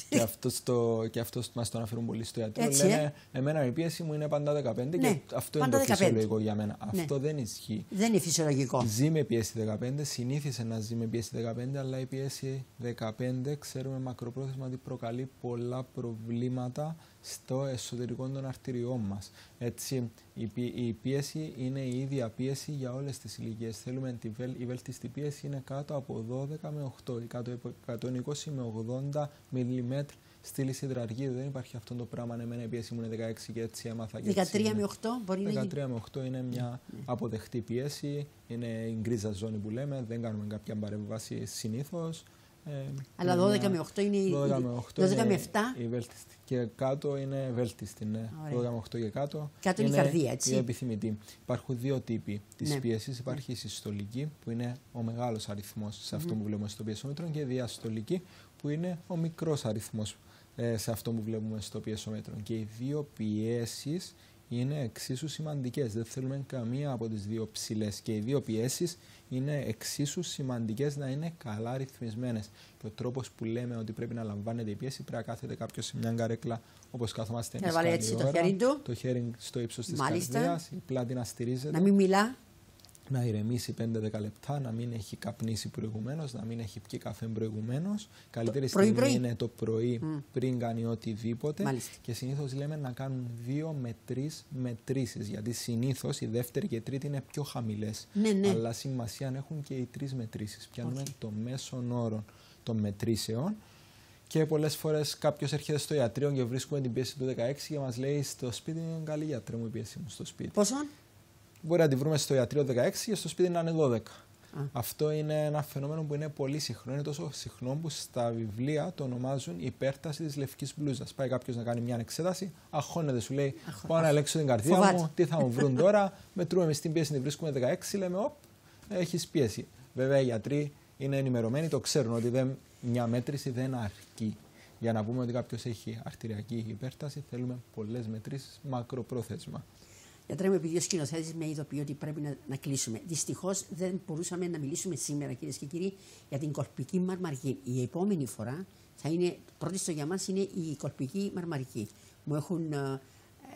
Και αυτό μας το αναφέρουν πολύ στο ιατρείο. Λένε, εμένα η πίεση μου είναι πάντα 15 και αυτό είναι το φυσιολογικό για μένα. Αυτό δεν ισχύει. Δεν είναι φυσιολογικό. Ζει με πίεση 15, συνήθισε να ζει με πίεση 15, αλλά η πίεση 15 ξέρουμε μακροπρόθεσμα ότι προκαλεί πολλά προβλήματα στο εσωτερικό των αρτηριών μας. Έτσι, η πίεση είναι η ίδια πίεση για όλες τις ηλικίες. Θέλουμε η βέλτιστη πίεση είναι κάτω από 12 με 8, κάτω από 120 με 80 mm στη λυσιδραργή. Δεν υπάρχει αυτό το πράγμα. Εμένα η πίεση μου είναι 16 και έτσι έμαθα. 13 με 8 μπορεί να γίνει. 13 με 8 είναι μια αποδεκτή πίεση. Είναι η γκρίζα ζώνη που λέμε. Δεν κάνουμε κάποια παρέμβαση συνήθως. Αλλά 12 με 8 είναι η 12 με 7. Η βέλτιστη. Και κάτω είναι βέλτιστη. Ναι. 12 με 8 και κάτω. Κάτω είναι η καρδία, έτσι. Η επιθυμητή. Υπάρχουν δύο τύποι της πίεσης. Υπάρχει η συστολική, που είναι ο μεγάλος αριθμός σε αυτό που βλέπουμε στο πιεσόμετρο, και η διαστολική, που είναι ο μικρός αριθμός σε αυτό που βλέπουμε στο πιεσόμετρο. Και οι δύο πιέσεις είναι εξίσου σημαντικές. Δεν θέλουμε καμία από τις δύο ψηλές. Και οι δύο πιέσεις είναι εξίσου σημαντικές να είναι καλά ρυθμισμένες. Και ο τρόπος που λέμε ότι πρέπει να λαμβάνεται η πίεση, πρέπει να κάθεται κάποιος σε μια καρέκλα όπως κάθομαστε εμείς καλή ώρα, το χέρι στο ύψος της καρδιάς, η πλάτη να στηρίζεται. Να μην μιλά. Να ηρεμήσει 5-10 λεπτά, να μην έχει καπνίσει προηγουμένως, να μην έχει πιει καφέ προηγουμένως. Καλύτερη στιγμή είναι το πρωί πριν κάνει οτιδήποτε. Μάλιστα. Και συνήθως λέμε να κάνουν 2 με 3 μετρήσεις. Γιατί συνήθως η δεύτερη και η τρίτη είναι πιο χαμηλές. Ναι. Αλλά σημασία έχουν και οι 3 μετρήσεις. Πιάνουμε το μέσον όρο των μετρήσεων. Και πολλές φορές κάποιος έρχεται στο ιατρείο και βρίσκουμε την πίεση του 16 και μας λέει: στο σπίτι είναι καλή, γιατρέ μου, η πίεση μου στο σπίτι. Πόσο? Μπορεί να τη βρούμε στο ιατρείο 16 και στο σπίτι να είναι 12. Αυτό είναι ένα φαινόμενο που είναι πολύ συχνό. Είναι τόσο συχνό που στα βιβλία το ονομάζουν υπέρταση της λευκής μπλούζας. Πάει κάποιος να κάνει μια εξέταση, αγχώνεται, σου λέει: πάω να ελέγξω την καρδιά μου, τι θα μου βρουν τώρα. Μετρούμε εμείς την πίεση, τη βρίσκουμε 16, λέμε: όπ, έχεις πίεση. Βέβαια οι γιατροί είναι ενημερωμένοι, το ξέρουν ότι μια μέτρηση δεν αρκεί. Για να πούμε ότι κάποιος έχει αρτηριακή υπέρταση, θέλουμε πολλές μετρήσεις μακροπρόθεσμα. Γιατρέ μου, επειδή ο σκηνοθέτης με ειδοποιεί ότι πρέπει να κλείσουμε. Δυστυχώς δεν μπορούσαμε να μιλήσουμε σήμερα, κυρίες και κύριοι, για την κολπική μαρμαρική. Η επόμενη φορά θα είναι, πρώτη στο για μας είναι η κολπική μαρμαρική. Μου έχουν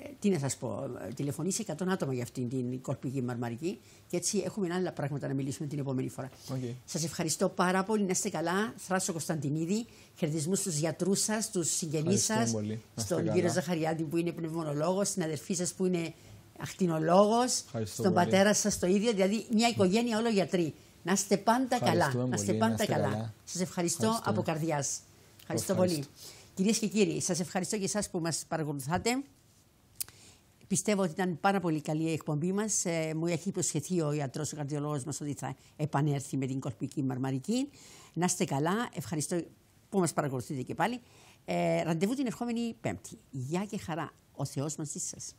τι να σας πω, τηλεφωνήσει 100 άτομα για αυτήν την κολπική μαρμαρική και έτσι έχουμε άλλα πράγματα να μιλήσουμε την επόμενη φορά. Σας ευχαριστώ πάρα πολύ, να είστε καλά. Θράσο Κωνσταντινίδη, χαιρετισμούς στους γιατρούς σας, στους συγγενείς σας, στον κύριο Ζαχαριάδη που είναι πνευμονολόγος, στην αδερφή σας που είναι ακτινολόγος, στον πατέρα σας το ίδιο, δηλαδή μια οικογένεια όλο γιατροί. Να είστε πάντα καλά. Να είστε πάντα καλά. Σας ευχαριστώ από καρδιάς. Ευχαριστώ πολύ. Κυρίες και κύριοι, σας ευχαριστώ και εσάς που μας παρακολουθάτε. Πιστεύω ότι ήταν πάρα πολύ καλή η εκπομπή μας. Μου έχει υποσχεθεί ο ιατρός, ο καρδιολόγος μας ότι θα επανέλθει με την κολπική μαρμαρική. Να είστε καλά. Ευχαριστώ που μας παρακολουθείτε και πάλι. Ραντεβού την ερχόμενη Πέμπτη. Γεια και χαρά. Ο Θεός μαζί σας.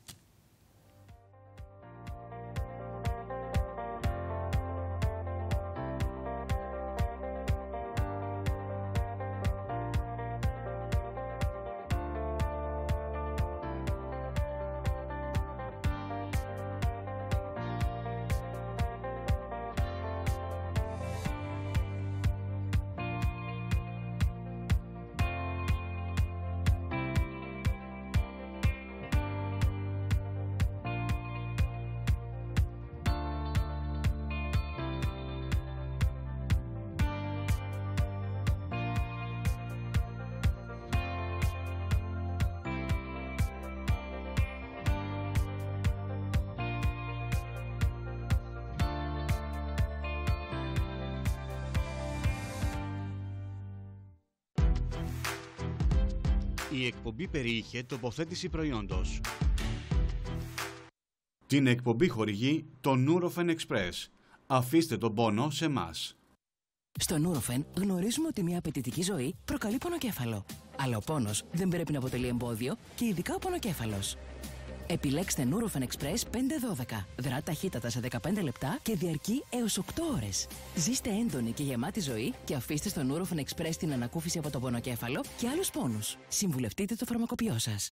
Η εκπομπή περιείχε τοποθέτηση προϊόντος. Την εκπομπή χορηγεί το Nurofen Express. Αφήστε τον πόνο σε εμάς. Στο Nurofen γνωρίζουμε ότι μια απαιτητική ζωή προκαλεί πονοκέφαλο. Αλλά ο πόνος δεν πρέπει να αποτελεί εμπόδιο και ειδικά ο πονοκέφαλος. Επιλέξτε Nurofen Express 512. Δρά ταχύτατα σε 15 λεπτά και διαρκεί έως 8 ώρες. Ζήστε έντονη και γεμάτη ζωή και αφήστε στο Nurofen Express την ανακούφιση από τον πονοκέφαλο και άλλους πόνους. Συμβουλευτείτε το φαρμακοποιό σας.